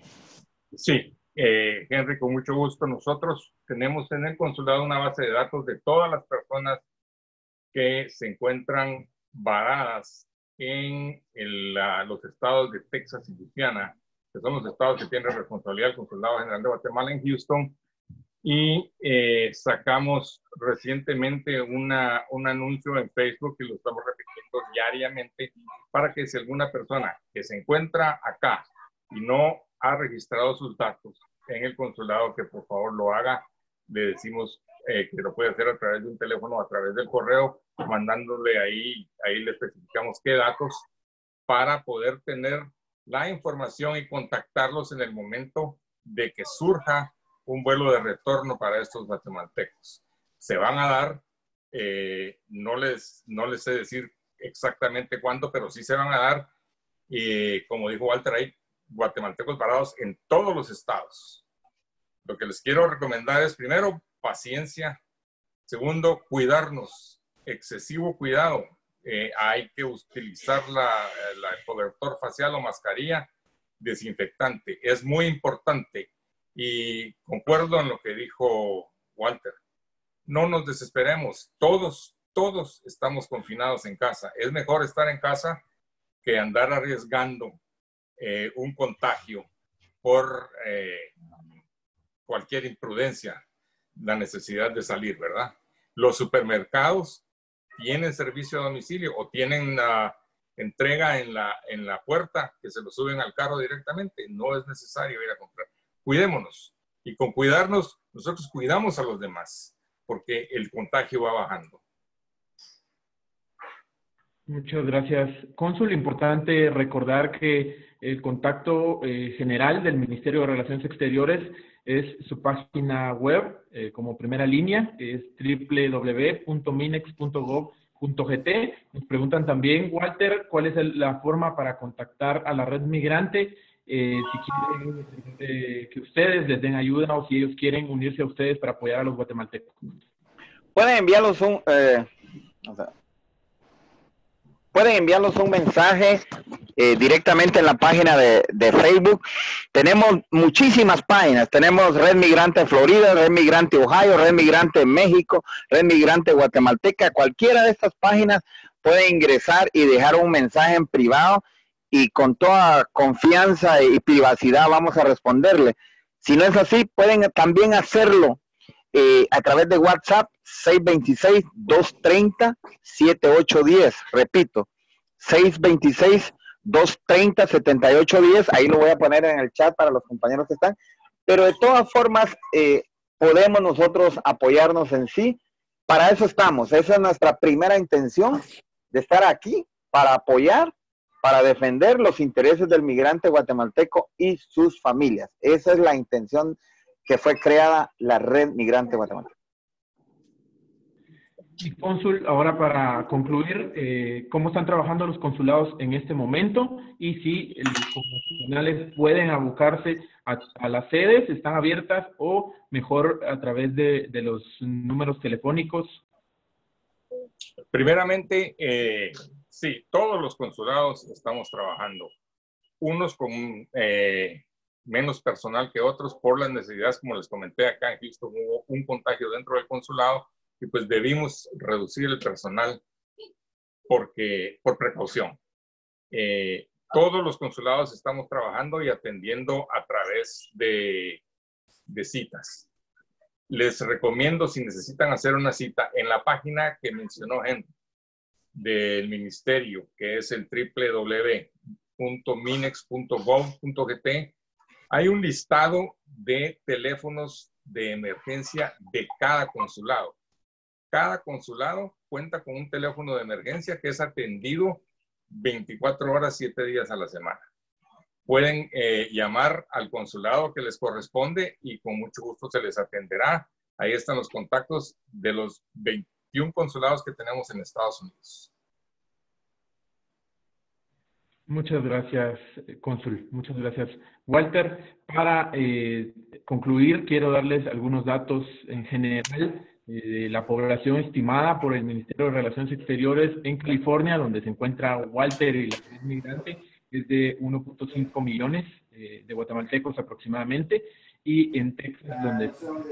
Sí, eh, Henry, con mucho gusto. Nosotros tenemos en el consulado una base de datos de todas las personas que se encuentran varadas en el, la, los estados de Texas y Luisiana, que son los estados que tienen responsabilidad del Consulado General de Guatemala en Houston. Y eh, sacamos recientemente una, un anuncio en Facebook y lo estamos repitiendo diariamente para que si alguna persona que se encuentra acá y no ha registrado sus datos en el consulado, que por favor lo haga. Le decimos eh, que lo puede hacer a través de un teléfono o a través del correo, mandándole ahí, ahí le especificamos qué datos para poder tener la información y contactarlos en el momento de que surja un vuelo de retorno para estos guatemaltecos. Se van a dar, eh, no, les, no les sé decir exactamente cuándo, pero sí se van a dar, y como dijo Walter ahí, guatemaltecos varados en todos los estados. Lo que les quiero recomendar es, primero, paciencia. Segundo, cuidarnos, excesivo cuidado. Eh, hay que utilizar la, la, el cobertor facial o mascarilla desinfectante. Es muy importante. Y concuerdo en lo que dijo Walter. No nos desesperemos. Todos, todos estamos confinados en casa. Es mejor estar en casa que andar arriesgando eh, un contagio por eh, cualquier imprudencia, la necesidad de salir, ¿verdad? Los supermercados tienen servicio a domicilio o tienen la entrega en la, en la puerta, que se lo suben al carro directamente. No es necesario ir a comprar. Cuidémonos. Y con cuidarnos, nosotros cuidamos a los demás, porque el contagio va bajando. Muchas gracias, cónsul. Importante recordar que el contacto eh, general del Ministerio de Relaciones Exteriores es su página web, eh, como primera línea, es doble u doble u doble u punto minex punto gov punto gt. Nos preguntan también, Walter, ¿cuál es el, la forma para contactar a la red migrante? Eh, si quieren eh, que ustedes les den ayuda o si ellos quieren unirse a ustedes para apoyar a los guatemaltecos. Pueden enviarlos un... Eh, o sea, pueden enviarnos un mensaje eh, directamente en la página de, de Facebook. Tenemos muchísimas páginas. Tenemos Red Migrante Florida, Red Migrante Ohio, Red Migrante México, Red Migrante Guatemalteca. Cualquiera de estas páginas puede ingresar y dejar un mensaje en privado y con toda confianza y privacidad vamos a responderle. Si no es así, pueden también hacerlo eh, a través de WhatsApp seis dos seis, dos tres cero, siete ocho uno cero. Repito, seis dos seis, dos tres cero, siete ocho uno cero. Ahí lo voy a poner en el chat para los compañeros que están. Pero de todas formas, eh, podemos nosotros apoyarnos en sí. Para eso estamos. Esa es nuestra primera intención, de estar aquí para apoyar, para defender los intereses del migrante guatemalteco y sus familias. Esa es la intención que fue creada la Red Migrante Guatemalteca. Y cónsul, ahora para concluir, eh, ¿cómo están trabajando los consulados en este momento? Y si los profesionales pueden abocarse a, a las sedes, ¿están abiertas o mejor a través de, de los números telefónicos? Primeramente, eh, sí, todos los consulados estamos trabajando. Unos con eh, menos personal que otros por las necesidades, como les comenté acá en Houston, hubo un contagio dentro del consulado y pues debimos reducir el personal porque, por precaución. Eh, todos los consulados estamos trabajando y atendiendo a través de, de citas. Les recomiendo, si necesitan hacer una cita, en la página que mencionó Henry del ministerio, que es el doble u doble u doble u punto minex punto gov punto gt, hay un listado de teléfonos de emergencia de cada consulado. Cada consulado cuenta con un teléfono de emergencia que es atendido veinticuatro horas, siete días a la semana. Pueden eh, llamar al consulado que les corresponde y con mucho gusto se les atenderá. Ahí están los contactos de los veintiún consulados que tenemos en Estados Unidos. Muchas gracias, cónsul. Muchas gracias, Walter. Para eh, concluir, quiero darles algunos datos en general de la población estimada por el Ministerio de Relaciones Exteriores en California, donde se encuentra Walter y la red migrante, es de uno punto cinco millones eh, de guatemaltecos aproximadamente, y en Texas, donde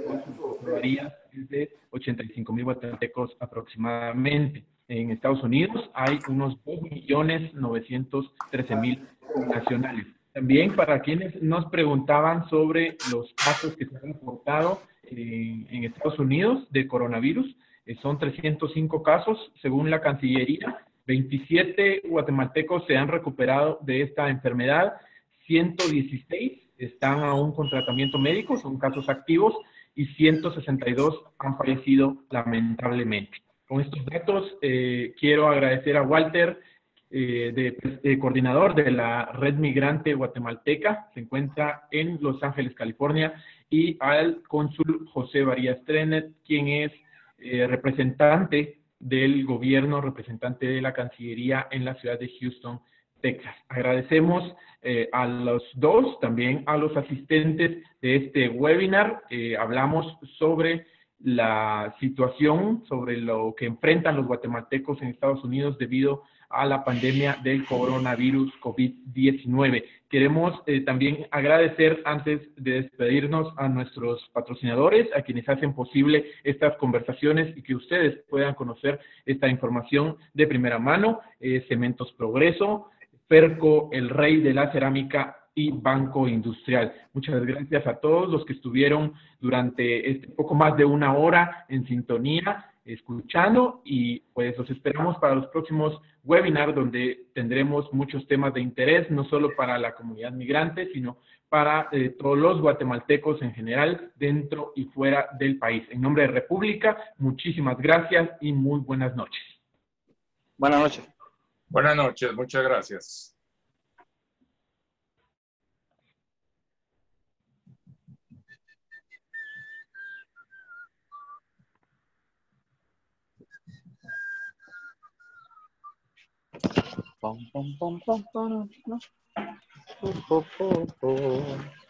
varía, es de ochenta y cinco mil guatemaltecos aproximadamente. En Estados Unidos hay unos dos millones novecientos trece mil nacionales. También para quienes nos preguntaban sobre los casos que se han reportado en, en Estados Unidos de coronavirus, eh, son trescientos cinco casos según la Cancillería. veintisiete guatemaltecos se han recuperado de esta enfermedad, ciento dieciséis están aún con tratamiento médico, son casos activos, y ciento sesenta y dos han fallecido lamentablemente. Con estos datos, eh, quiero agradecer a Walter, eh, de, de coordinador de la Red Migrante Guatemalteca, se encuentra en Los Ángeles, California, y al cónsul José Varías Trenet, quien es eh, representante del gobierno, representante de la Cancillería en la ciudad de Houston, Texas. Agradecemos eh, a los dos, también a los asistentes de este webinar. Eh, hablamos sobre la situación, sobre lo que enfrentan los guatemaltecos en Estados Unidos debido a la pandemia del coronavirus COVID diecinueve. Queremos eh, también agradecer, antes de despedirnos, a nuestros patrocinadores, a quienes hacen posible estas conversaciones y que ustedes puedan conocer esta información de primera mano. Eh, Cementos Progreso, Ferco, el Rey de la Cerámica y Banco Industrial. Muchas gracias a todos los que estuvieron durante este poco más de una hora en sintonía, escuchando, y pues los esperamos para los próximos webinars, donde tendremos muchos temas de interés, no solo para la comunidad migrante, sino para eh, todos los guatemaltecos en general, dentro y fuera del país. En nombre de República, muchísimas gracias y muy buenas noches. Buenas noches. Buenas noches, muchas gracias. Pom, pom, pom, pom, pom, no. Pom, pom, pom, pom.